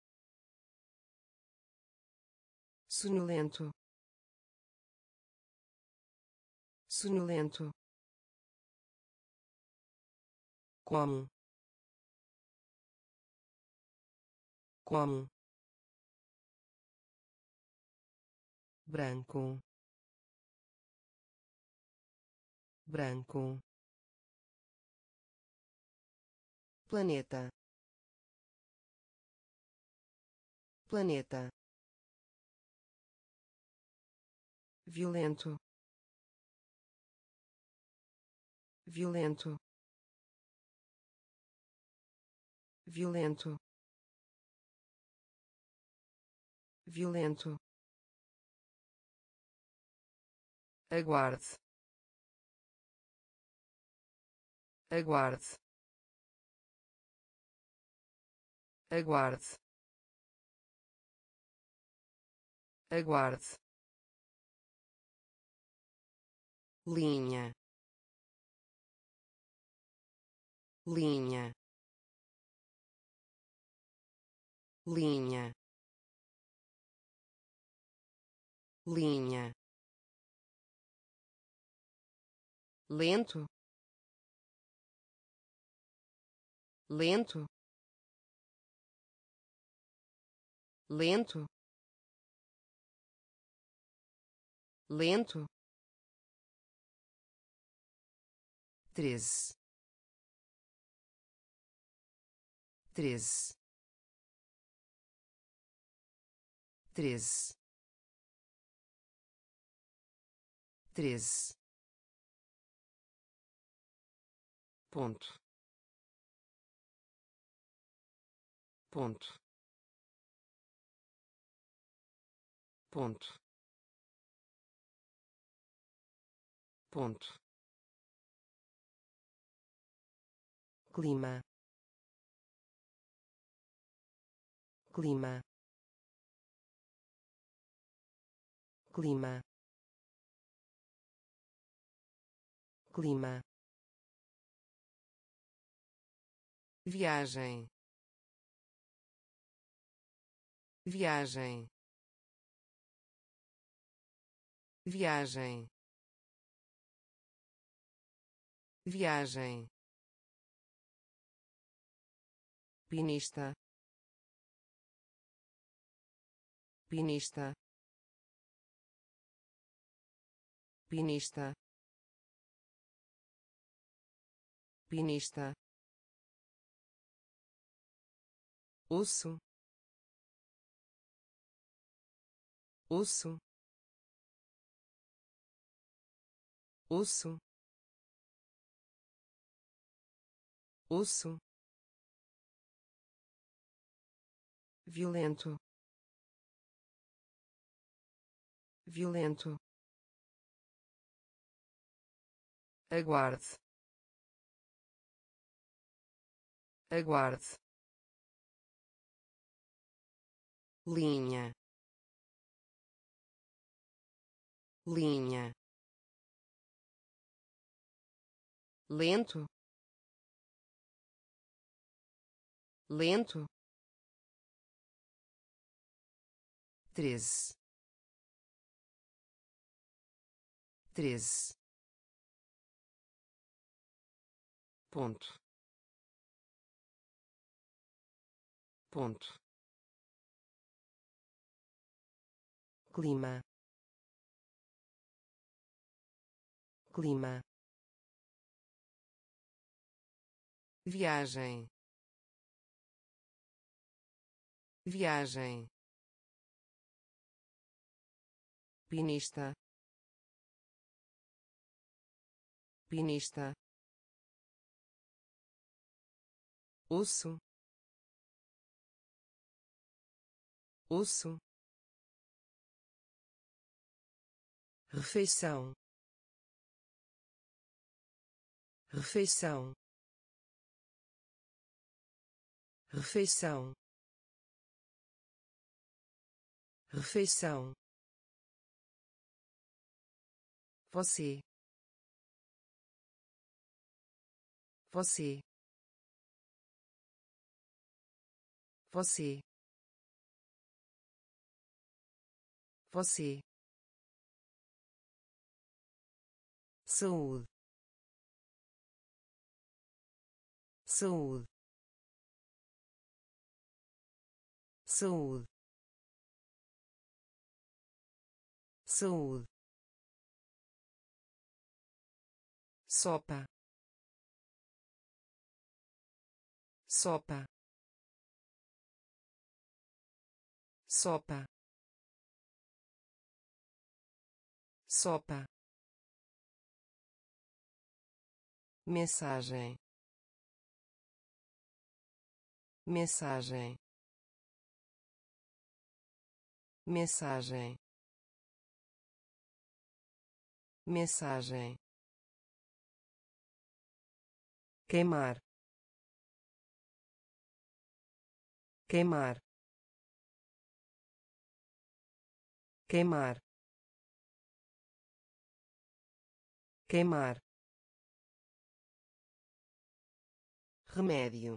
sonolento, sonolento, como, como, branco, branco, planeta, planeta, violento, violento, violento, violento, aguarde, aguarde, aguarde, aguarde, linha, linha, linha, linha, lento, lento, lento, lento, 13, 13, 13, 13, ponto, ponto, ponto, ponto, clima, clima, clima, clima, viagem, viagem, viagem, viagem, pinista, pinista, pinista, pinista, osso, osso, osso, osso, violento, violento, aguarde, aguarde, linha, linha, lento, lento, 13, 13, ponto, ponto, clima, clima, viagem, viagem, pinista, pinista, osso, osso, refeição, refeição, refeição, refeição, você, você, você, você, saúde, saúde, saúde, saúde, sopa, sopa, sopa, sopa, mensagem, mensagem, mensagem, mensagem, queimar, queimar, queimar, queimar, remédio,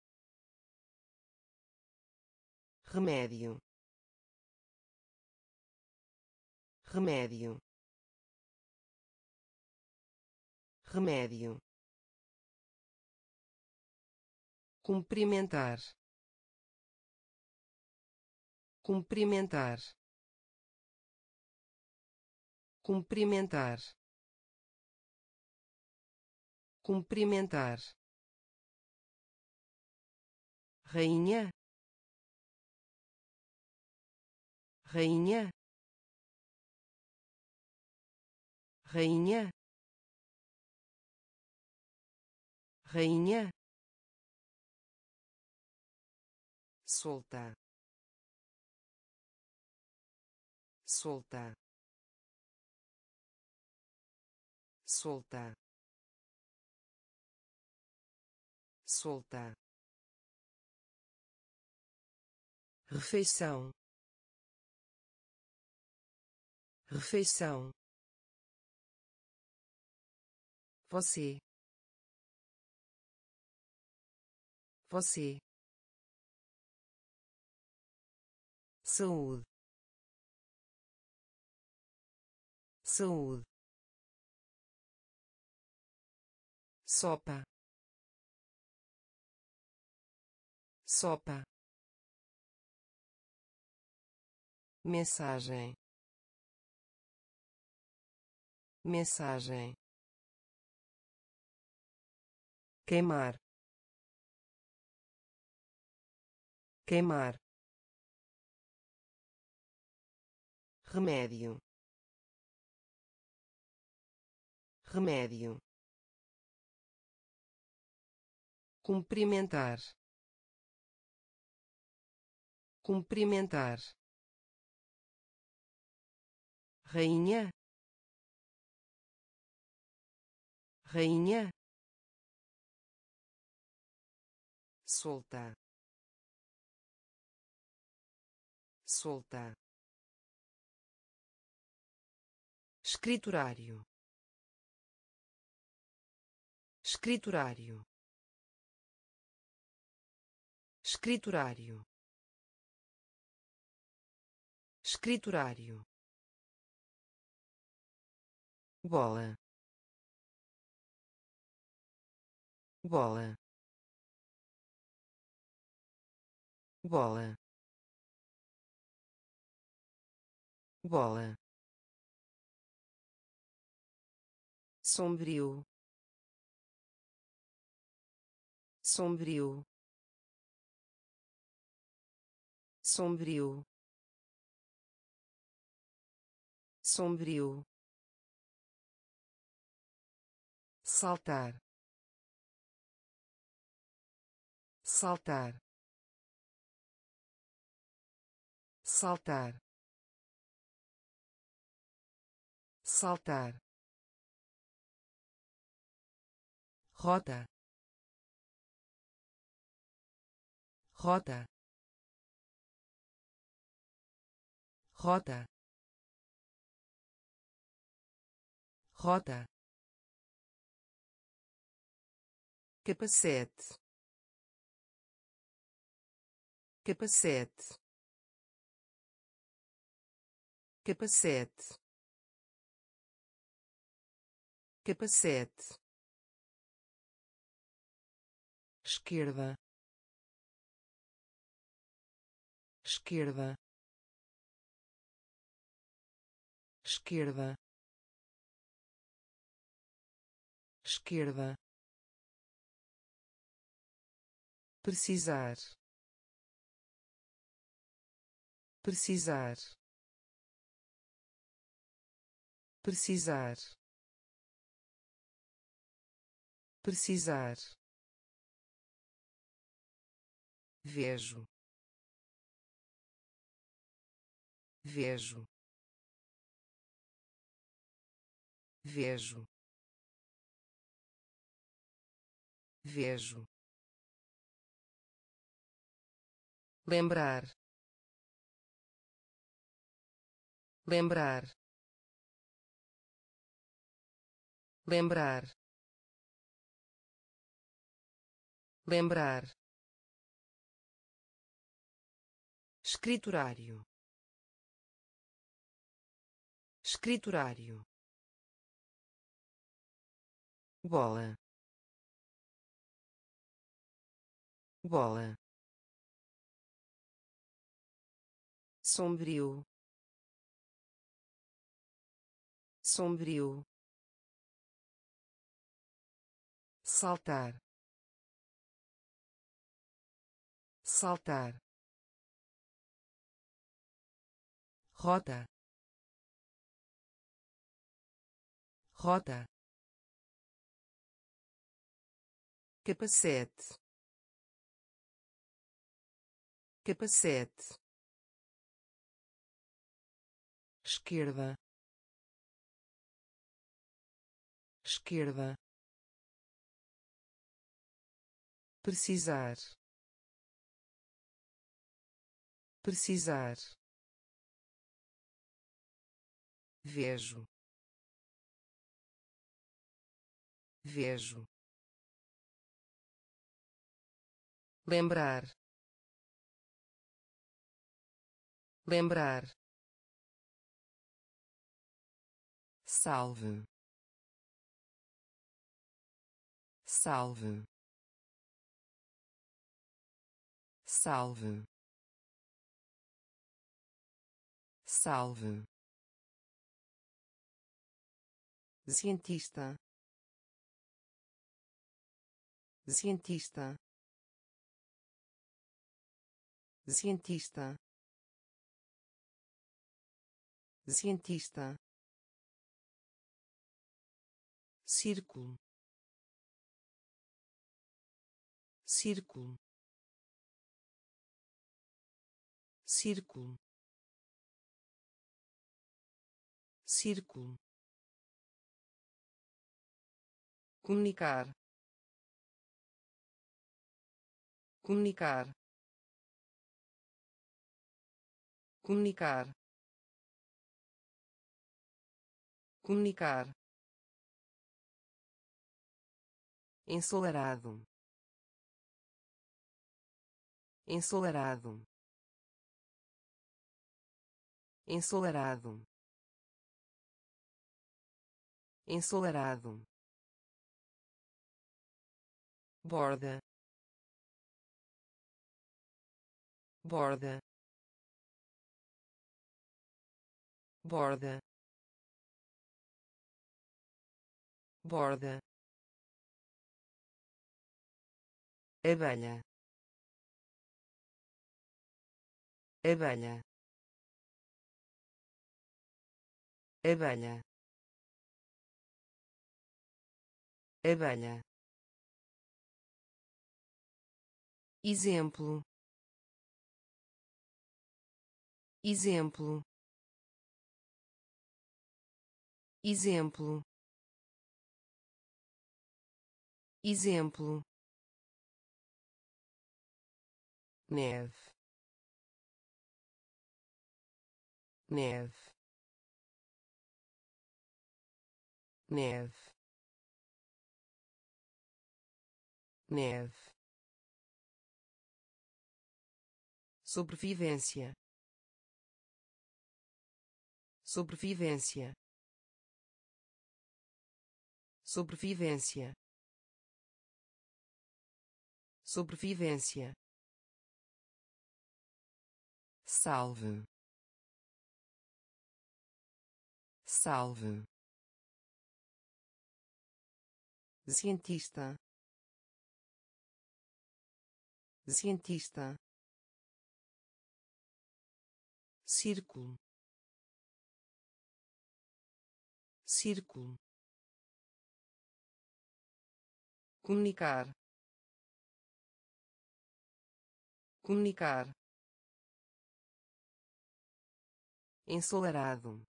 remédio, remédio, remédio, cumprimentar, cumprimentar, cumprimentar, cumprimentar, rainha, rainha, rainha, rainha, solta, solta, solta, solta, refeição, refeição, você, você, saúde, saúde, sopa, sopa, mensagem, mensagem, queimar, queimar, remédio, remédio, cumprimentar, cumprimentar, rainha, rainha, solta, solta, escriturário, escriturário, escriturário, escriturário, bola, bola, bola, bola, sombrio, sombrio, sombrio, sombrio, saltar, saltar, saltar, saltar, rota, rota, rota, rota, capacete, capacete, capacete, capacete, esquerda, esquerda, esquerda, esquerda, precisar, precisar, precisar, precisar, vejo, vejo, vejo, vejo, lembrar, lembrar, lembrar, lembrar, escriturário, escriturário, bola, bola, sombrio, sombrio, saltar, saltar, rota, rota, capacete, capacete, esquerda, esquerda, precisar, precisar, vejo, vejo, lembrar, lembrar, salve, salve, salve, salve, cientista, cientista, cientista, cientista, círculo, círculo, círculo, círculo, comunicar, comunicar, comunicar, comunicar, ensolarado, ensolarado, ensolarado, ensolarado, borda, borda, borda, borda, abelha, abelha, abelha, abelha, exemplo, exemplo, exemplo, exemplo, neve, neve, neve, neve, sobrevivência, sobrevivência, sobrevivência, sobrevivência, salve, salve, cientista, cientista, círculo, círculo, comunicar, comunicar, ensolarado,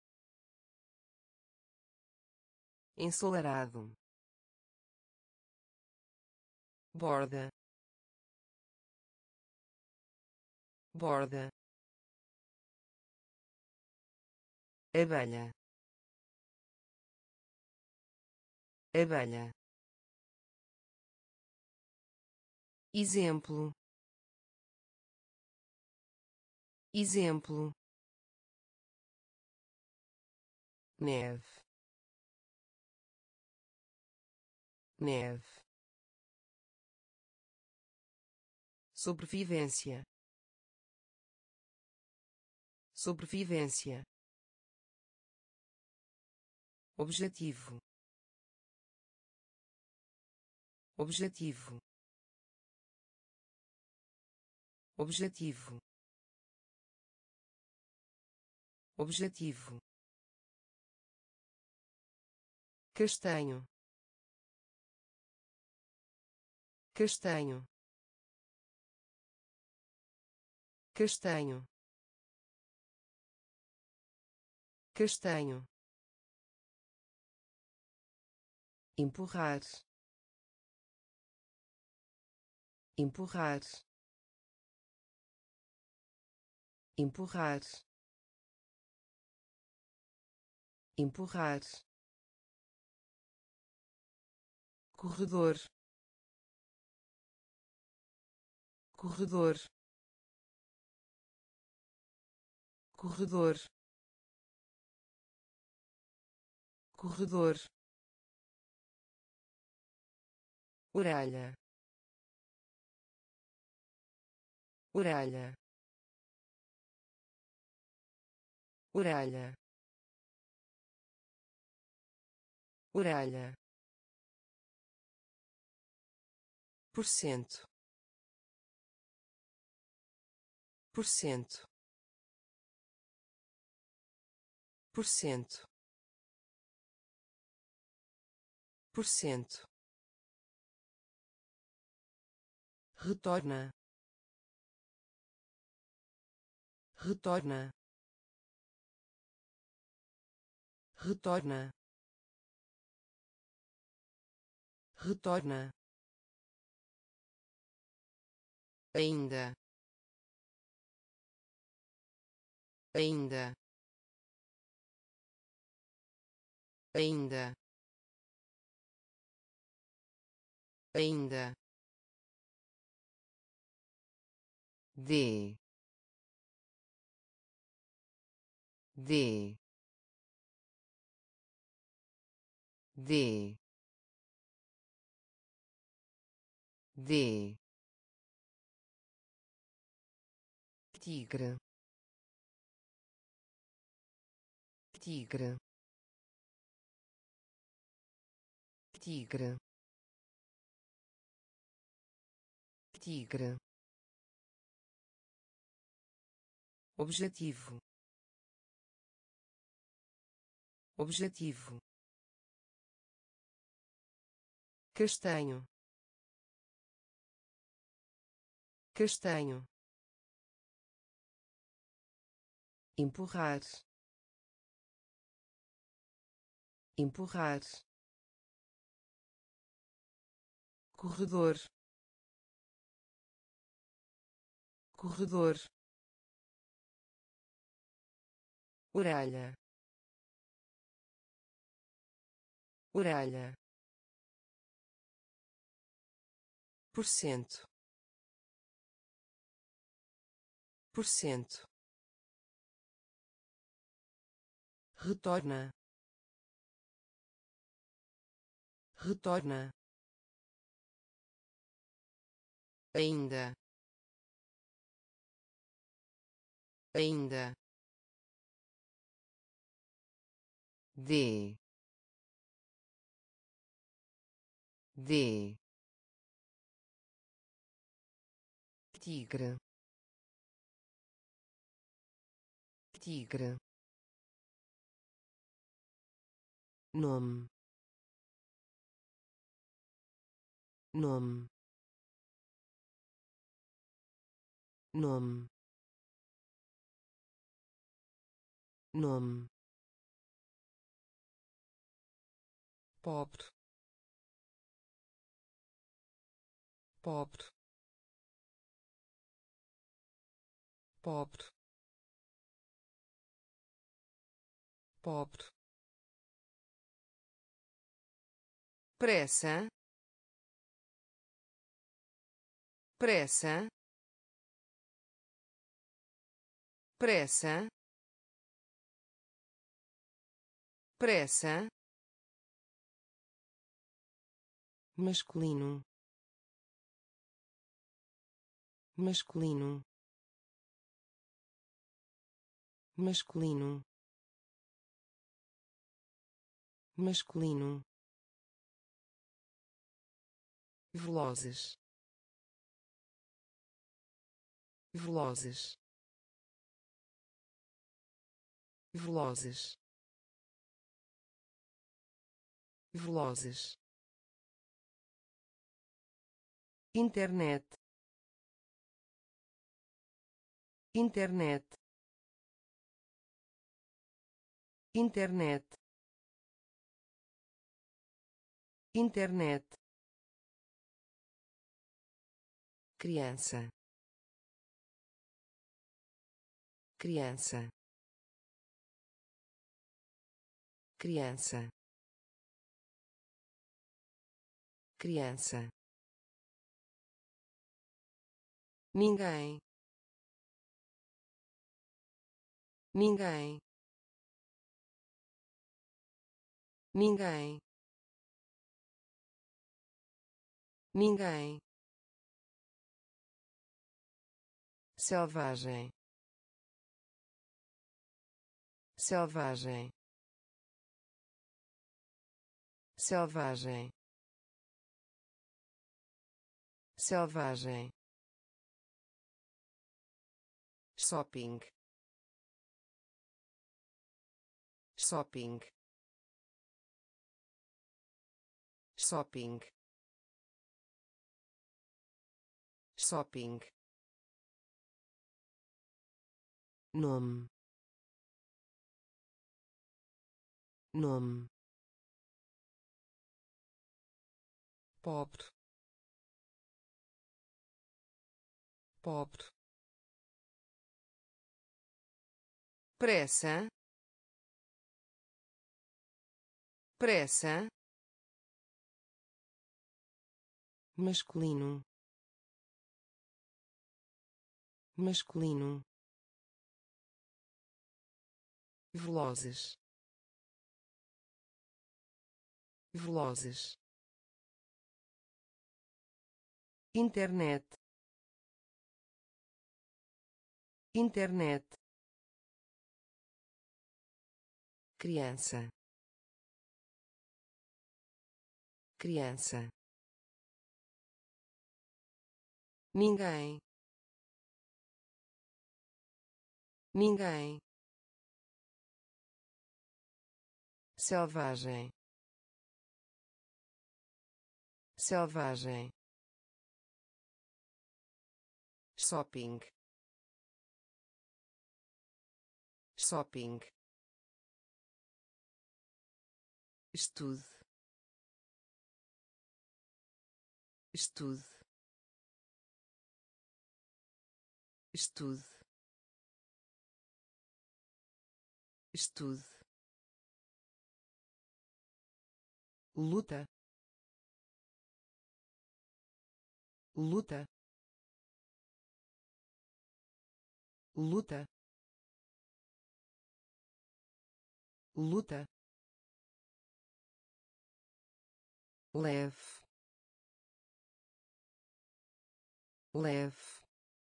ensolarado, borda, borda, abelha, abelha, exemplo, exemplo, neve, neve, sobrevivência, sobrevivência, objetivo, objetivo, objetivo, objetivo, castanho, castanho, castanho, castanho, empurrar, empurrar, empurrar, empurrar, corredor, corredor, corredor, corredor, orelha, orelha, orelha, orelha, porcento, porcento, porcento, porcento, retorna, retorna, retorna, retorna, ainda, ainda, ainda, ainda, de, de, de, de, tigre, tigre, tigre, tigre, objetivo, objetivo, castanho, castanho, empurrar, empurrar, corredor, corredor, orelha, orelha, porcento, porcento, retorna, retorna, ainda, ainda, de, de, tigre, tigre, nome, nome, nome, nome, pobre, pobre, pobre, pobre, pressa, pressa, pressa, pressa, masculino, masculino, masculino, masculino, velozes, velozes, velozes, velozes, internet, internet, internet, internet, criança, criança, criança, criança, ninguém, ninguém, ninguém, ninguém, selvagem, selvagem, selvagem, selvagem, shopping, shopping, shopping, shopping, nome, nome, pobre, pobre, pressa, pressa, masculino, masculino, velozes, velozes, internet, internet, criança, criança, ninguém, ninguém, selvagem, selvagem, shopping, shopping, estude, estude, estude, estude, luta, luta, luta, luta, leve, leve,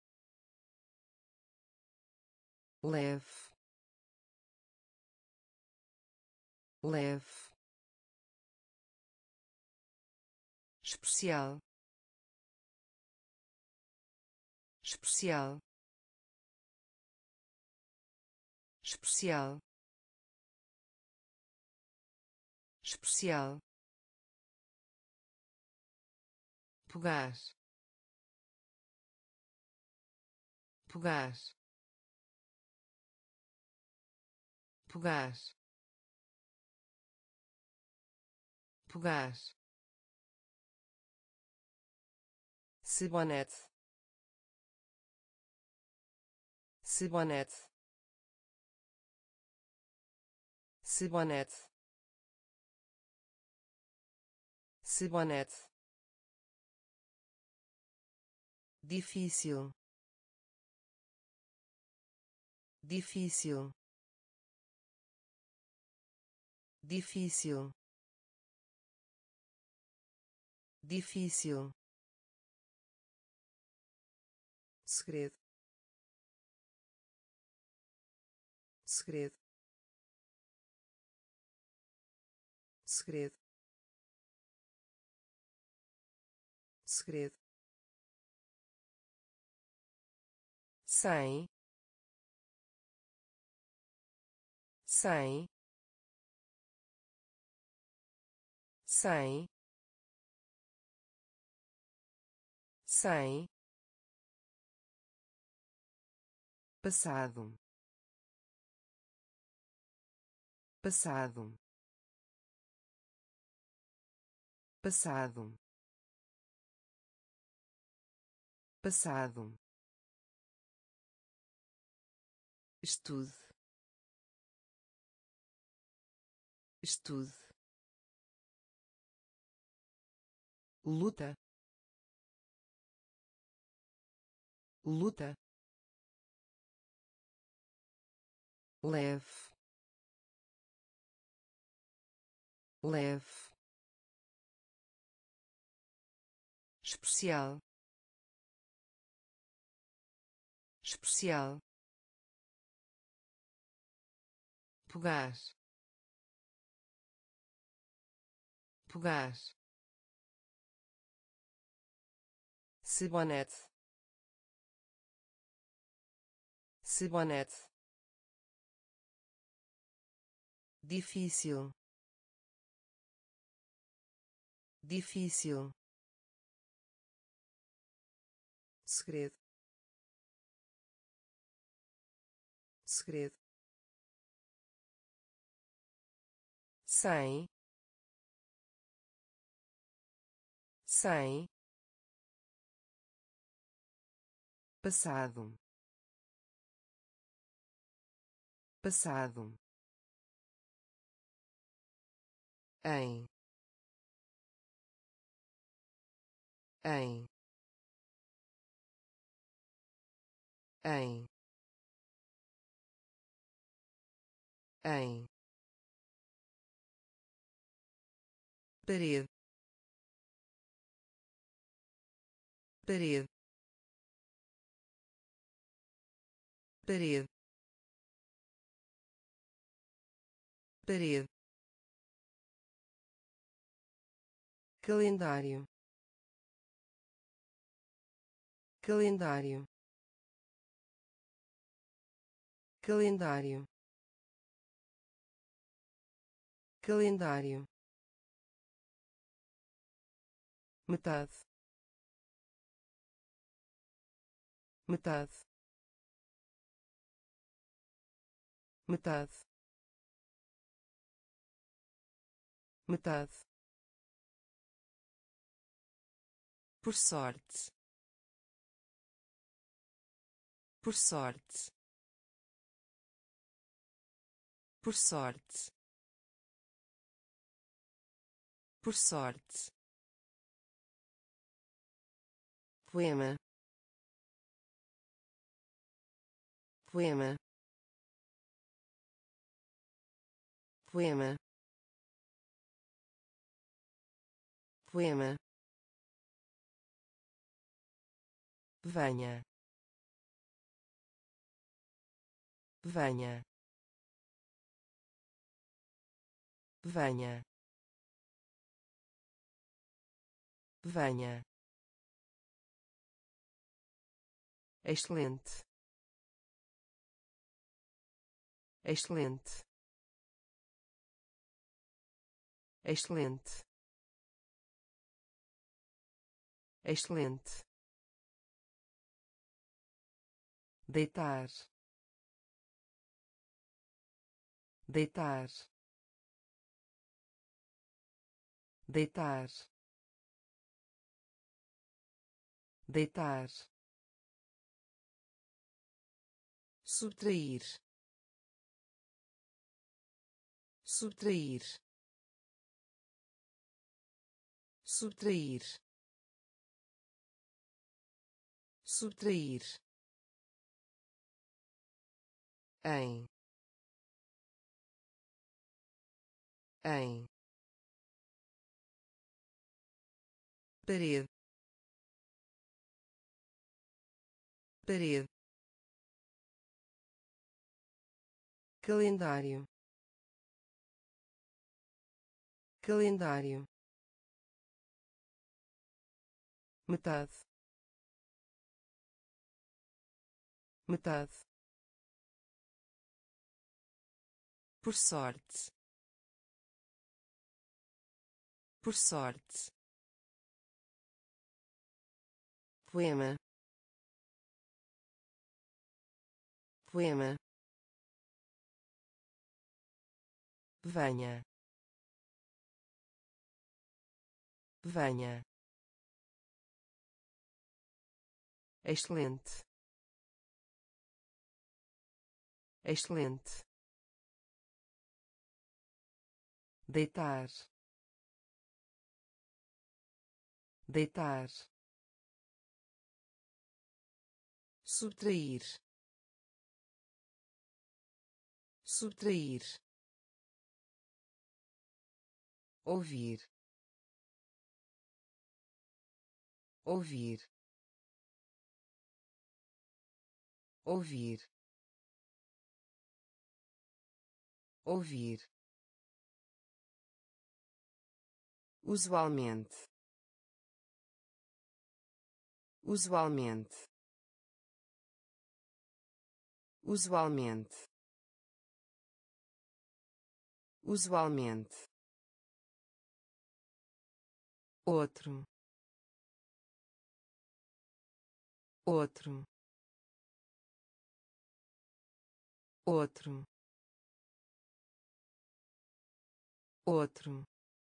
leve, leve, especial, especial, especial, especial, pegar, pegar, pegar, pegar, cibonete, cibonete, cibonete, cibonete, difícil, difícil, difícil, difícil, segredo, segredo, segredo, segredo, sem, sem, sem, sem, passado, passado, passado, passado, estude, estude, luta, luta, leve, leve, especial, especial, pegar, pegar, cibonete, cibonete, difícil, difícil, segredo, segredo, sem, sem, passado, passado, em, em, em, em, parede, parede, parede, parede, calendário, calendário, calendário, calendário, metade, metade, metade, metade, por sorte, por sorte, por sorte, por sorte, poema, poema, poema, poema, venha, venha, venha, venha, excelente, excelente, excelente, excelente, deitar, deitar, deitar, deitar, subtrair, subtrair, subtrair, subtrair, em, em, parede, parede, calendário, calendário, metade, metade, por sorte, por sorte, poema, poema, venha, venha, excelente, excelente, deitar, deitar, subtrair, subtrair, ouvir, ouvir, ouvir, ouvir, usualmente, usualmente, usualmente, usualmente, outro, outro, outro, outro,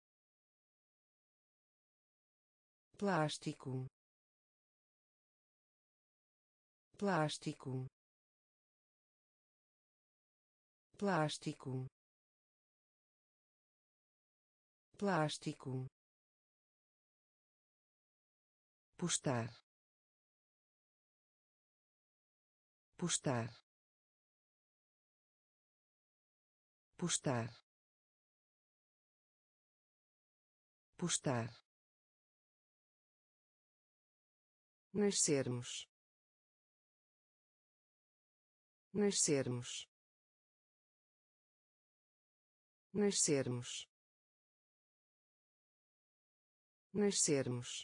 plástico, plástico, plástico, plástico, postar, postar, postar, postar, nascermos, nascermos, nascermos, nascermos,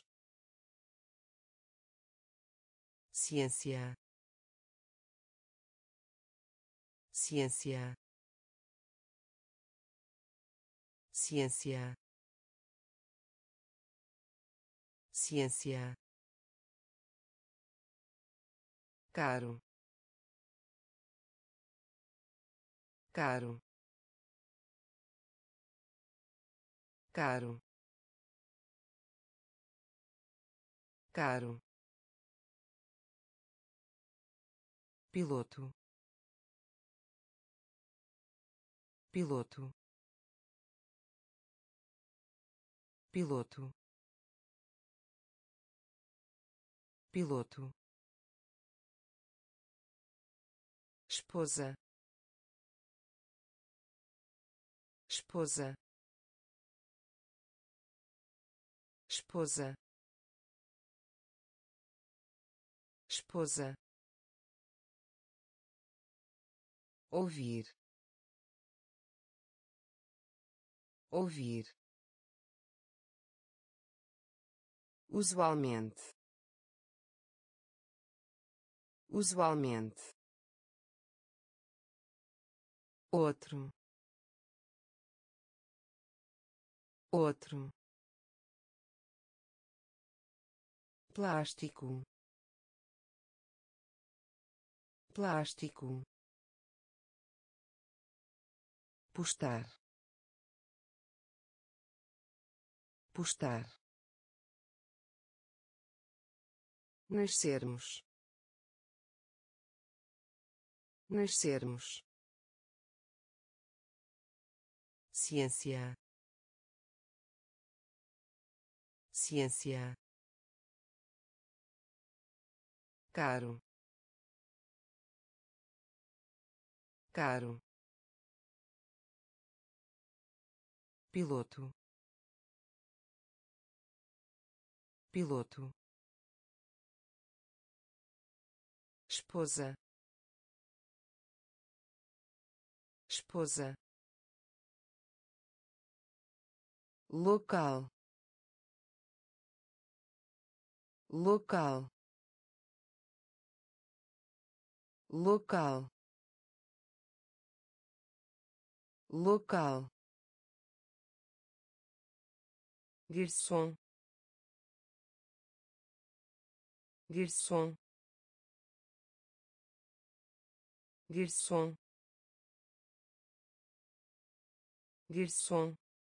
ciência, ciência, ciência, ciência, caro, caro, caro, caro, piloto, piloto, piloto, piloto, esposa, esposa, esposa, esposa, ouvir, ouvir, usualmente, usualmente, outro, outro, plástico, plástico, postar, postar, nascermos, nascermos, ciência, ciência, caro, caro, piloto, piloto, esposa, esposa, local, local, local, local, garçom, garçom, garçom, garçom,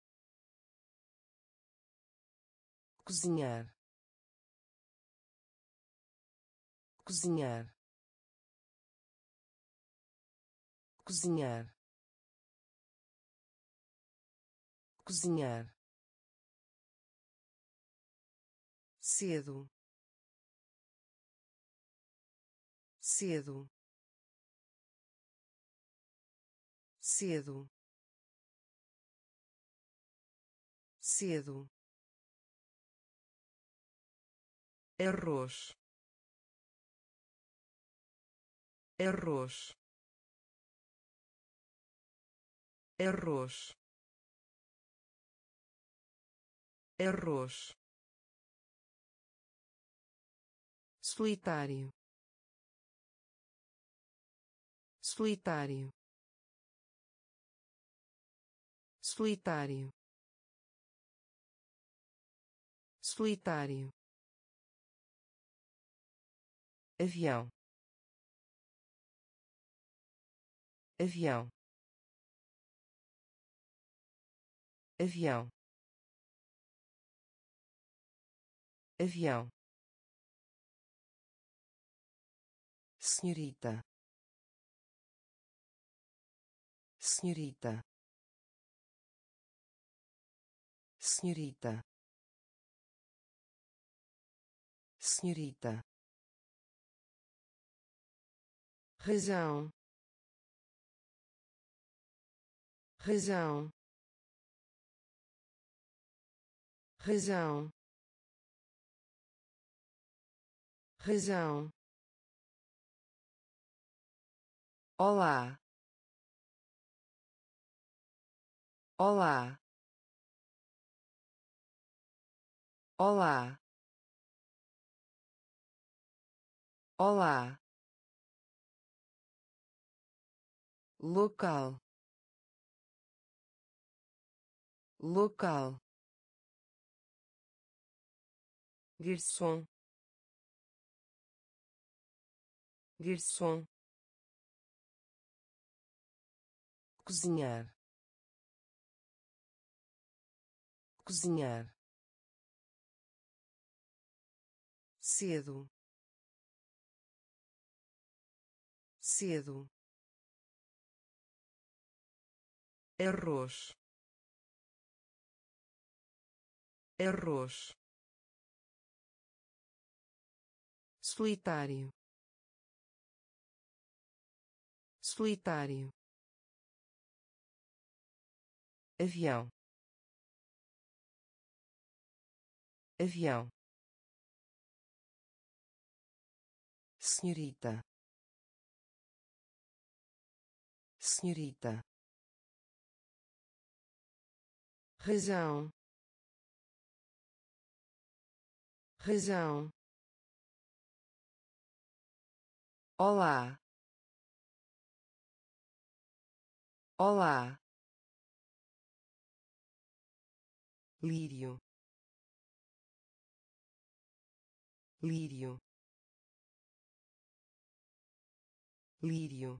cozinhar, cozinhar, cozinhar, cozinhar, cedo, cedo, cedo, cedo, arroz, arroz, arroz, arroz, solitário, solitário, solitário, solitário, avião, avião, avião, avião, senhorita, senhorita, senhorita, senhorita, razão, razão, razão, razão. Olá, olá, olá, olá, local, local, garçom, garçom, cozinhar, cozinhar, cedo, cedo, arroz, arroz, solitário, solitário, avião, avião, senhorita, senhorita, razão, razão. Olá, olá, lírio, lírio, lírio,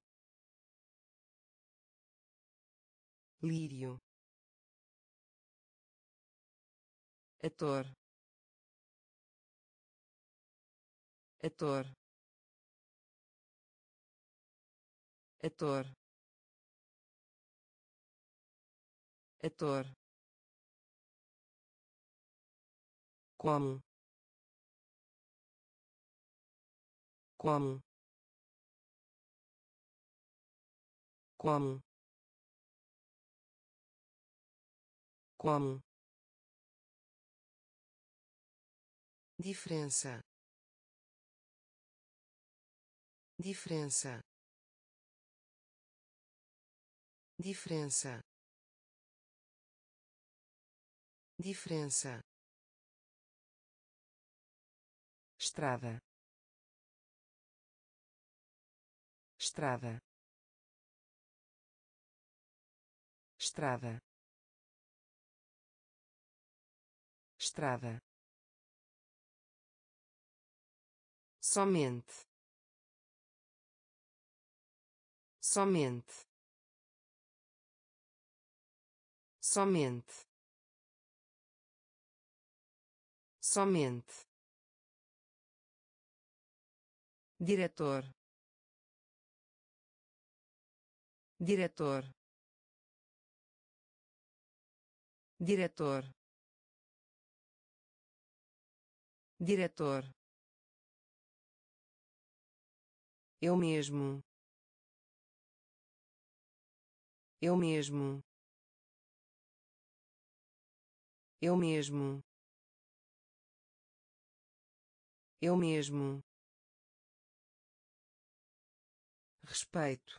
lírio, ator, ator, ator, ator, como, como, como, como, diferença, diferença, diferença, diferença, estrada, estrada, estrada, estrada, somente, somente, somente, somente, diretor, diretor, diretor, diretor, eu mesmo, eu mesmo, eu mesmo, eu mesmo, respeito,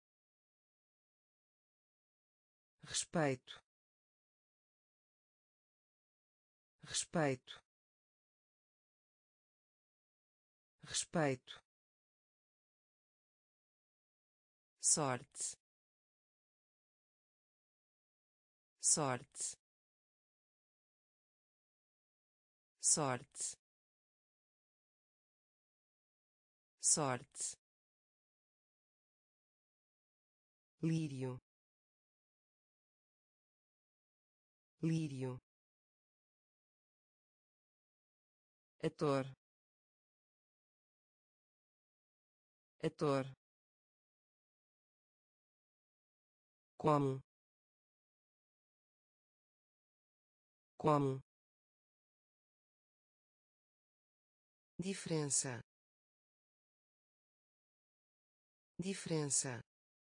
respeito, respeito, respeito, sorte, sorte, sorte, sorte, lírio, lírio, ator, ator, como, como, diferença, diferença,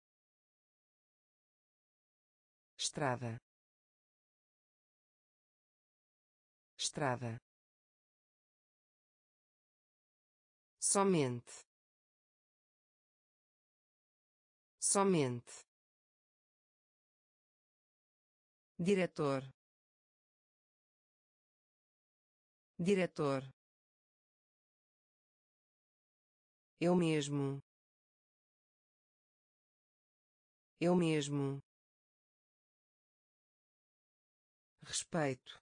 estrada, estrada, somente, somente, diretor, diretor, eu mesmo, eu mesmo, respeito,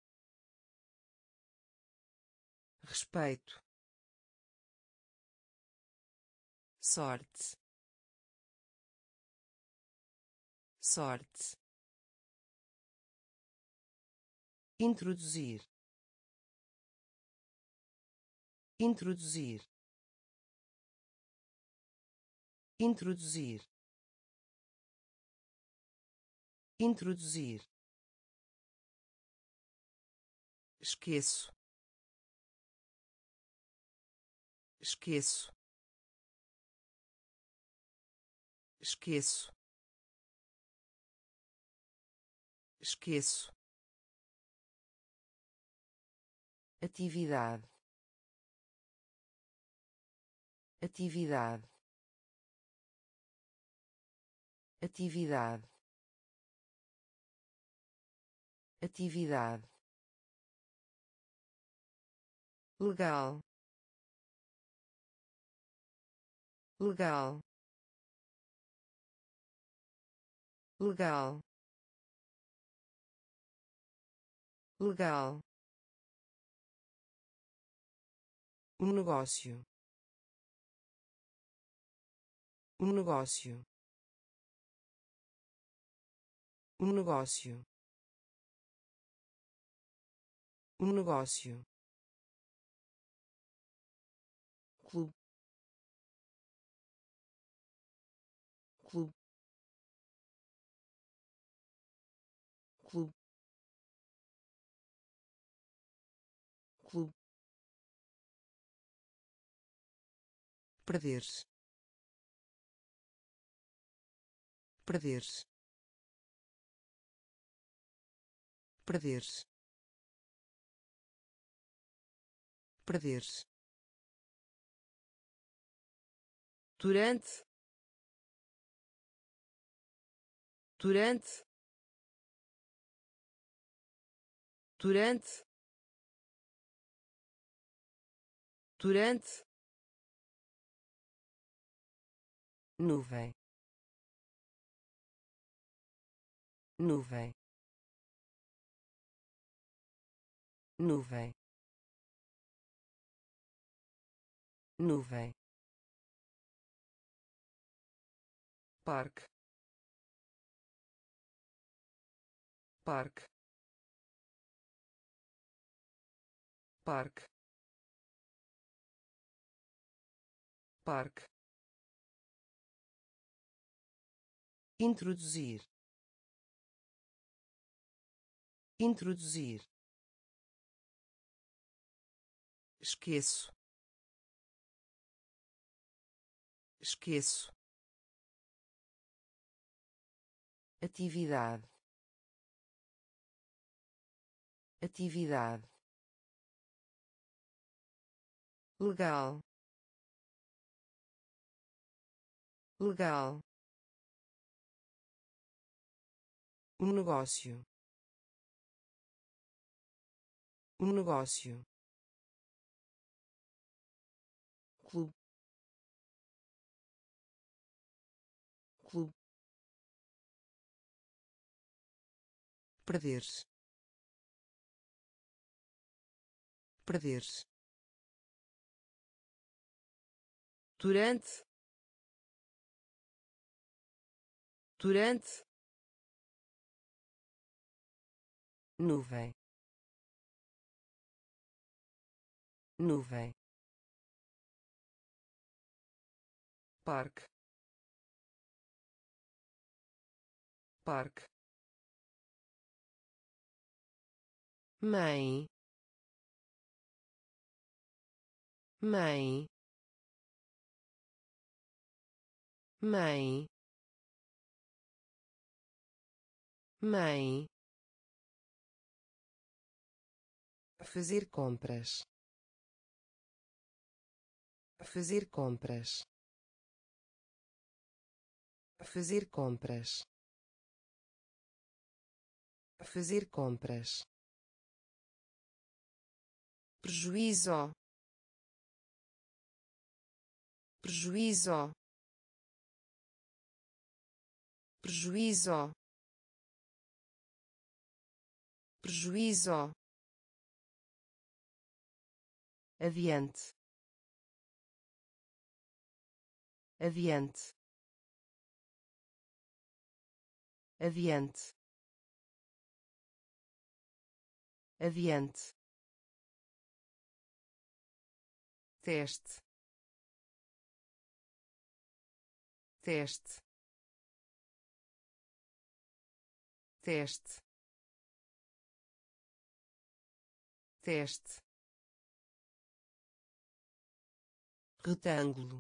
respeito, sorte, sorte, introduzir, introduzir, introduzir, introduzir, esqueço, esqueço, esqueço, esqueço, atividade, atividade, atividade, atividade, legal, legal, legal, legal, um negócio, um negócio, um negócio, um negócio, clube, clube, clube, clube, perder-se, perder-se, perder-se, perder-se, durante, durante, durante, durante, nuvem, nuvem, nuvem, nuvem, parque, parque, parque, parque, introduzir, introduzir, esqueço, esqueço, atividade, atividade, legal, legal, um negócio, um negócio, clube, clube, perder-se, perder-se, durante, durante, nuvem, nuvem, parque, parque, mãe, mãe, mãe, mãe, fazer compras, fazer compras, fazer compras, fazer compras, prejuízo, prejuízo, prejuízo, prejuízo, adiante, adiante, adiante, adiante, teste, teste, teste, teste, retângulo,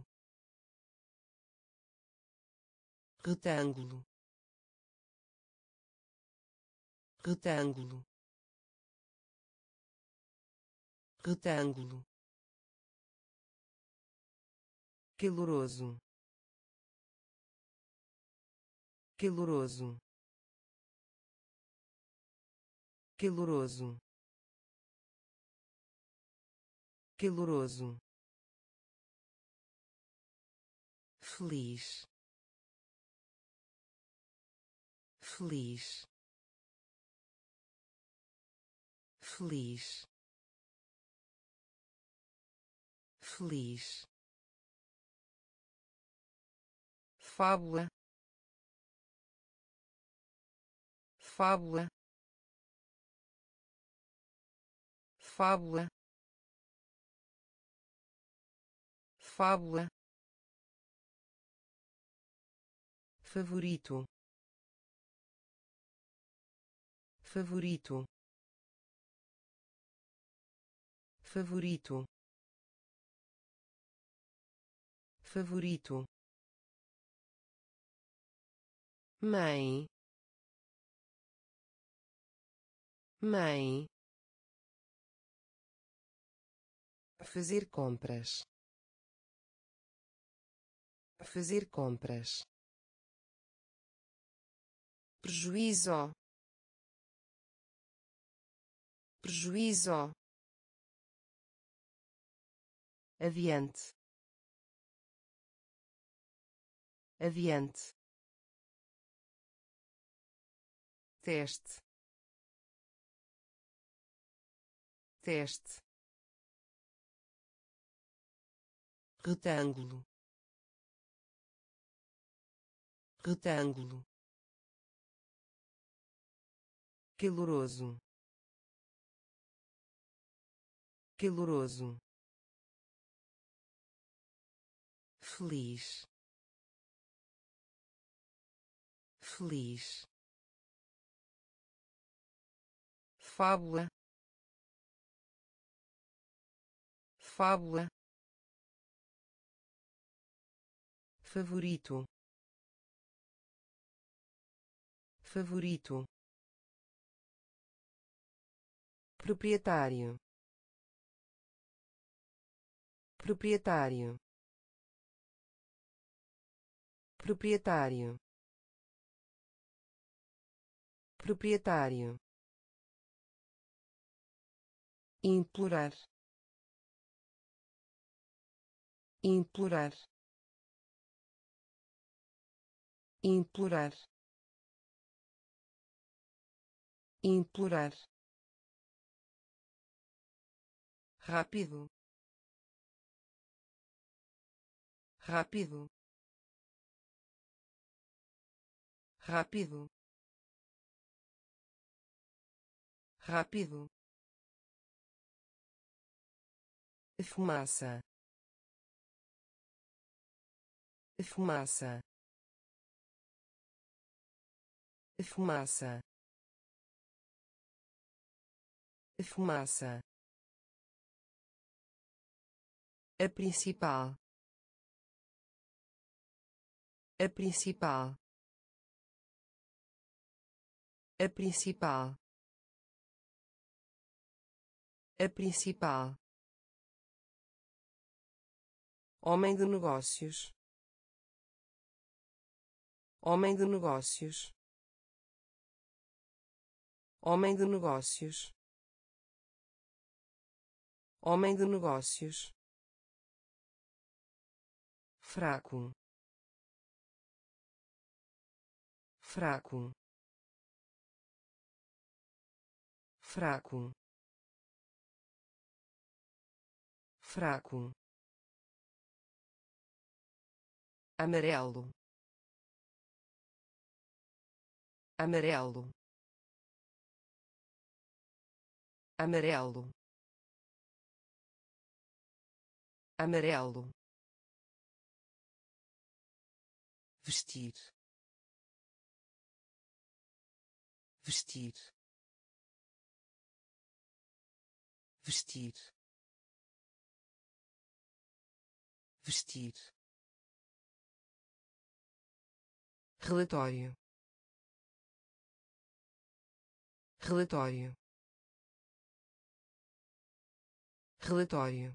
retângulo, retângulo, retângulo, caloroso, caloroso, caloroso, caloroso, feliz, feliz, feliz, feliz, fábula, fábula, fábula, fábula, favorito, favorito, favorito, favorito, mãe, mãe, fazer compras, fazer compras, prejuízo, prejuízo, adiante, adiante, teste, teste, retângulo, retângulo, caloroso, caloroso, feliz, feliz, fábula, fábula, favorito, favorito, proprietário, proprietário, proprietário, proprietário, implorar, implorar, implorar, implorar, rápido, rápido, rápido, rápido, fumaça, fumaça, fumaça, fumaça, a principal, a principal, a principal, a principal, homem de negócios, homem de negócios, homem de negócios, homem de negócios, fraco, fraco, fraco, fraco, amarelo, amarelo, amarelo, amarelo, vestir, vestir, vestir, vestir, relatório, relatório, relatório,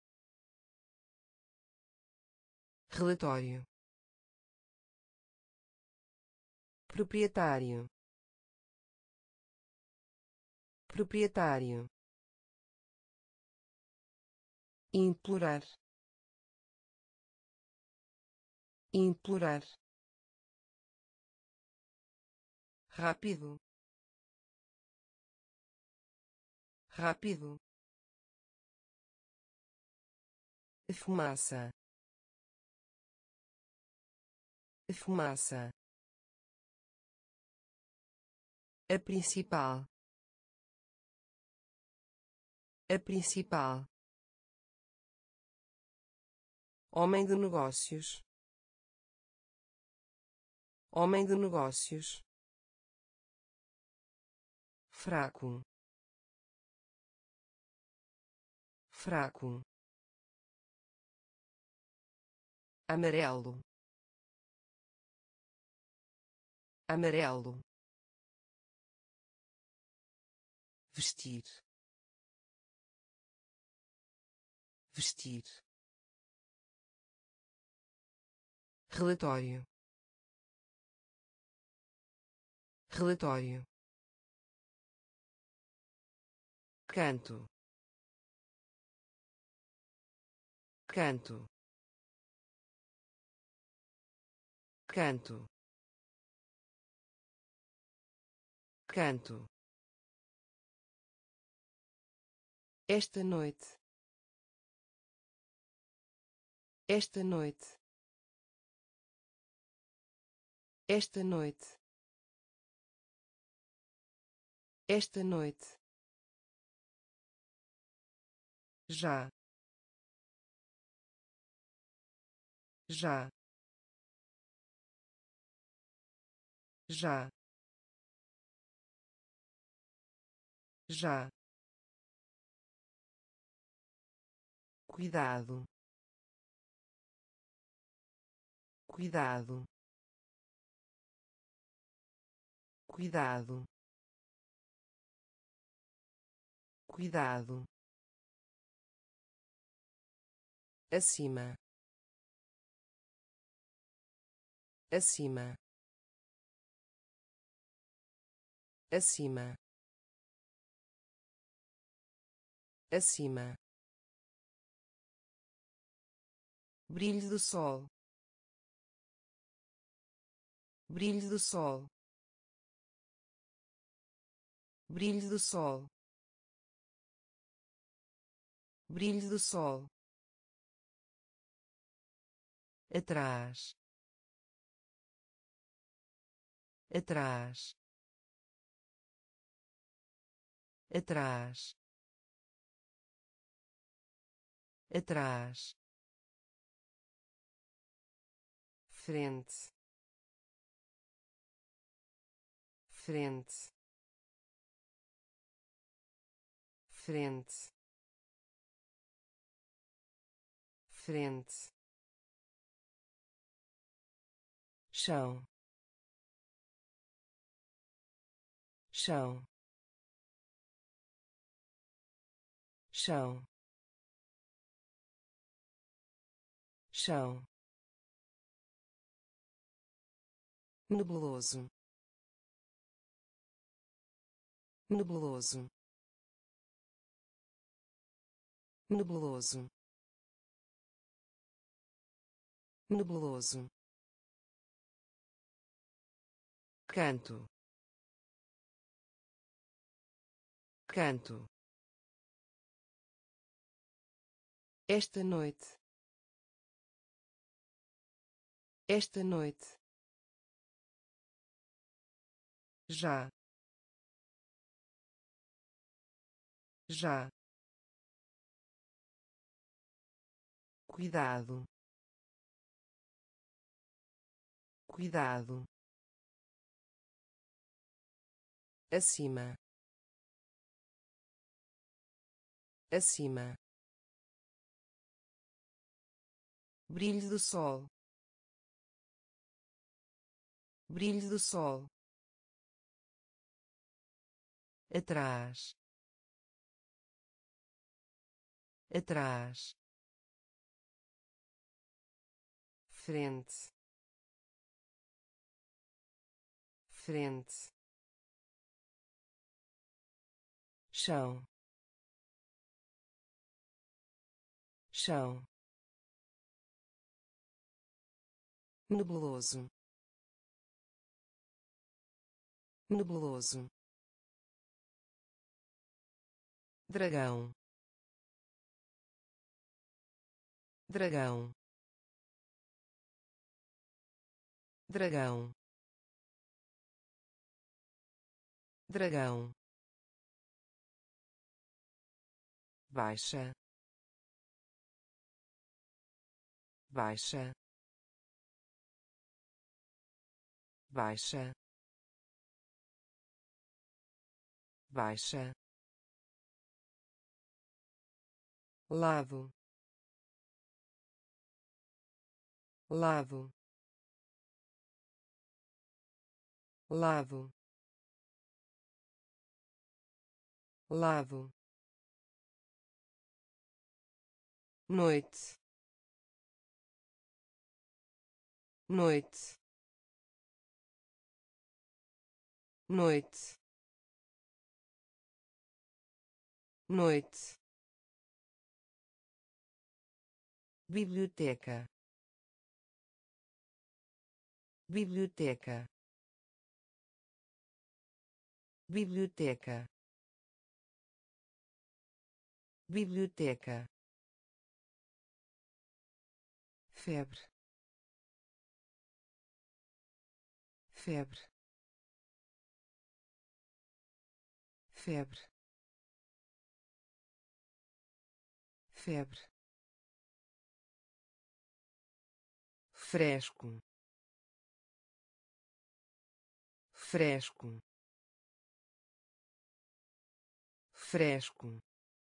relatório, proprietário, proprietário, implorar, implorar, rápido, rápido, fumaça, fumaça, a principal, a principal, homem de negócios, homem de negócios, fraco, fraco, amarelo, amarelo, vestir, vestir, relatório, relatório, canto, canto, canto, canto, esta noite, esta noite, esta noite, esta noite, já, já, já, já, cuidado, cuidado, cuidado, cuidado, acima, acima, acima, acima, brilho do sol, brilho do sol, brilho do sol, brilho do sol, atrás, atrás, atrás, atrás, frente, frente, frente, frente, chão, chão, chão, chão, nebuloso, nebuloso, nebuloso, nebuloso, canto, canto, esta noite, esta noite, já, já, cuidado, cuidado, acima, acima, brilho do sol, brilho do sol, atrás, atrás, frente, frente, chão, chão, nebuloso, nebuloso, dragão, dragão, dragão, dragão, baixa, baixa, baixa, baixa, lado, lado, lado, lado, noite, noite, noite, noite, biblioteca, biblioteca, biblioteca, biblioteca, febre, febre, febre, febre, fresco, fresco, fresco,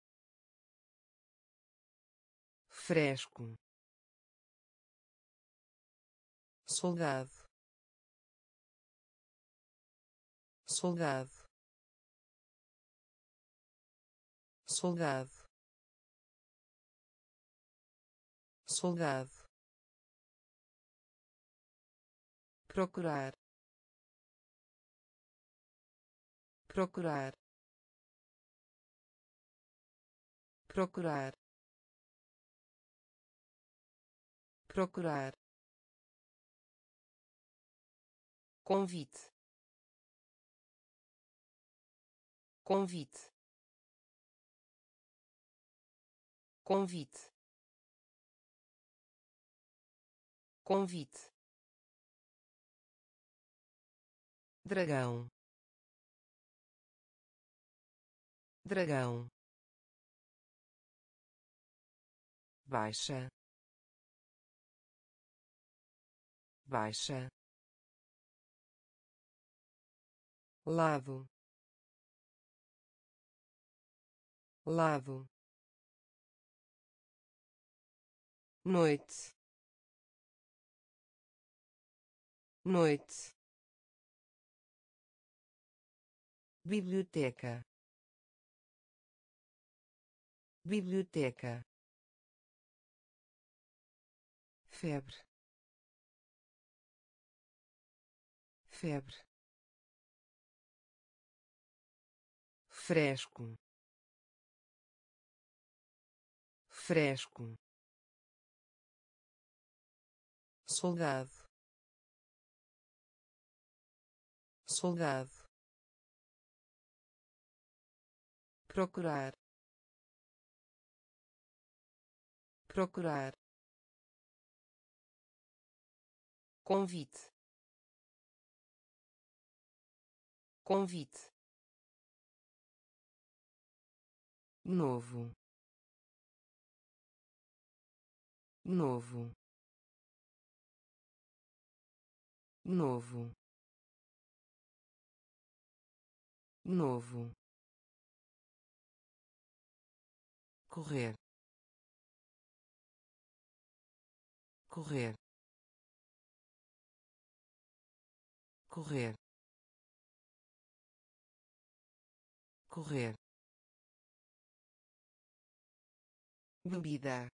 fresco, soldado, soldado, soldado, soldado, procurar, procurar, procurar, procurar, convite, convite, convite, convite, dragão, dragão, baixa, baixa, lado, lado, noite, noite, biblioteca, biblioteca, febre, febre, fresco, fresco, soldado, soldado, procurar, procurar, convite, convite, novo, novo, novo, novo, correr, correr, correr, correr, bebida,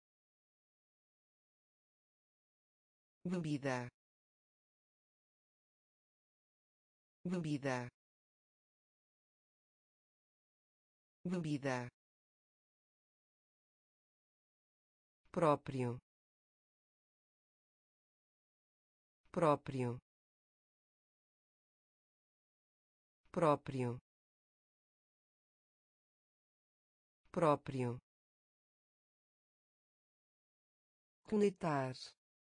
bebida, bebida, bebida, próprio, próprio, próprio, próprio, conectar,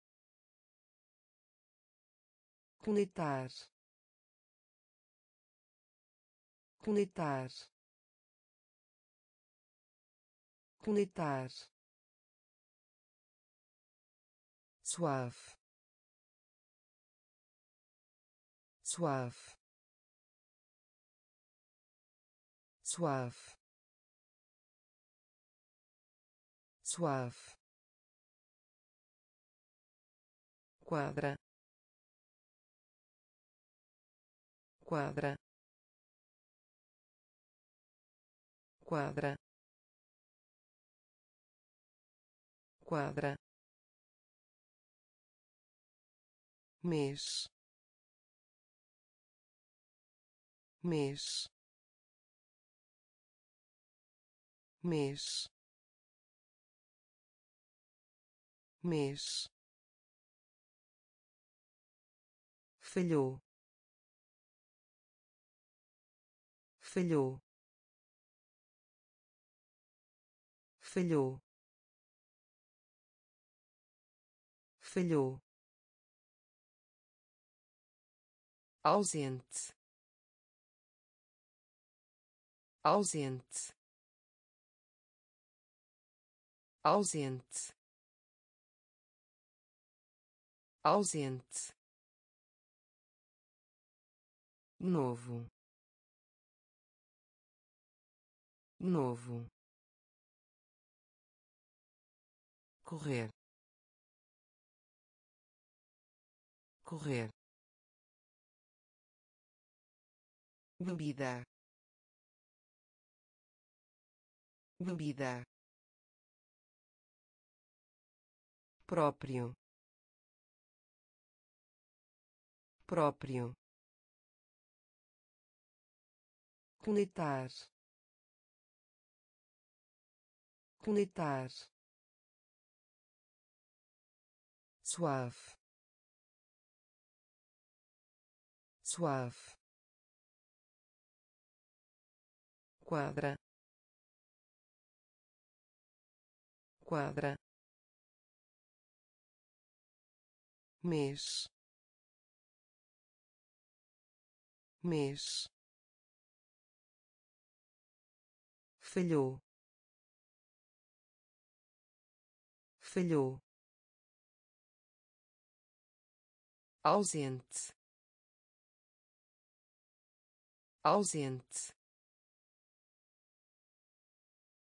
conectar, conectar, conectar, suave, suave, suave, suave, quadra, quadra, quadra, quadra, mês, mês, mês, mês, falhou, falhou, falhou, falhou, ausente, ausente, ausente, ausente, novo, novo, correr, correr, bebida, bebida, próprio, próprio, conectar, conectar, suave, suave, quadra, quadra, mês, mês, falhou, falhou, ausente, ausente,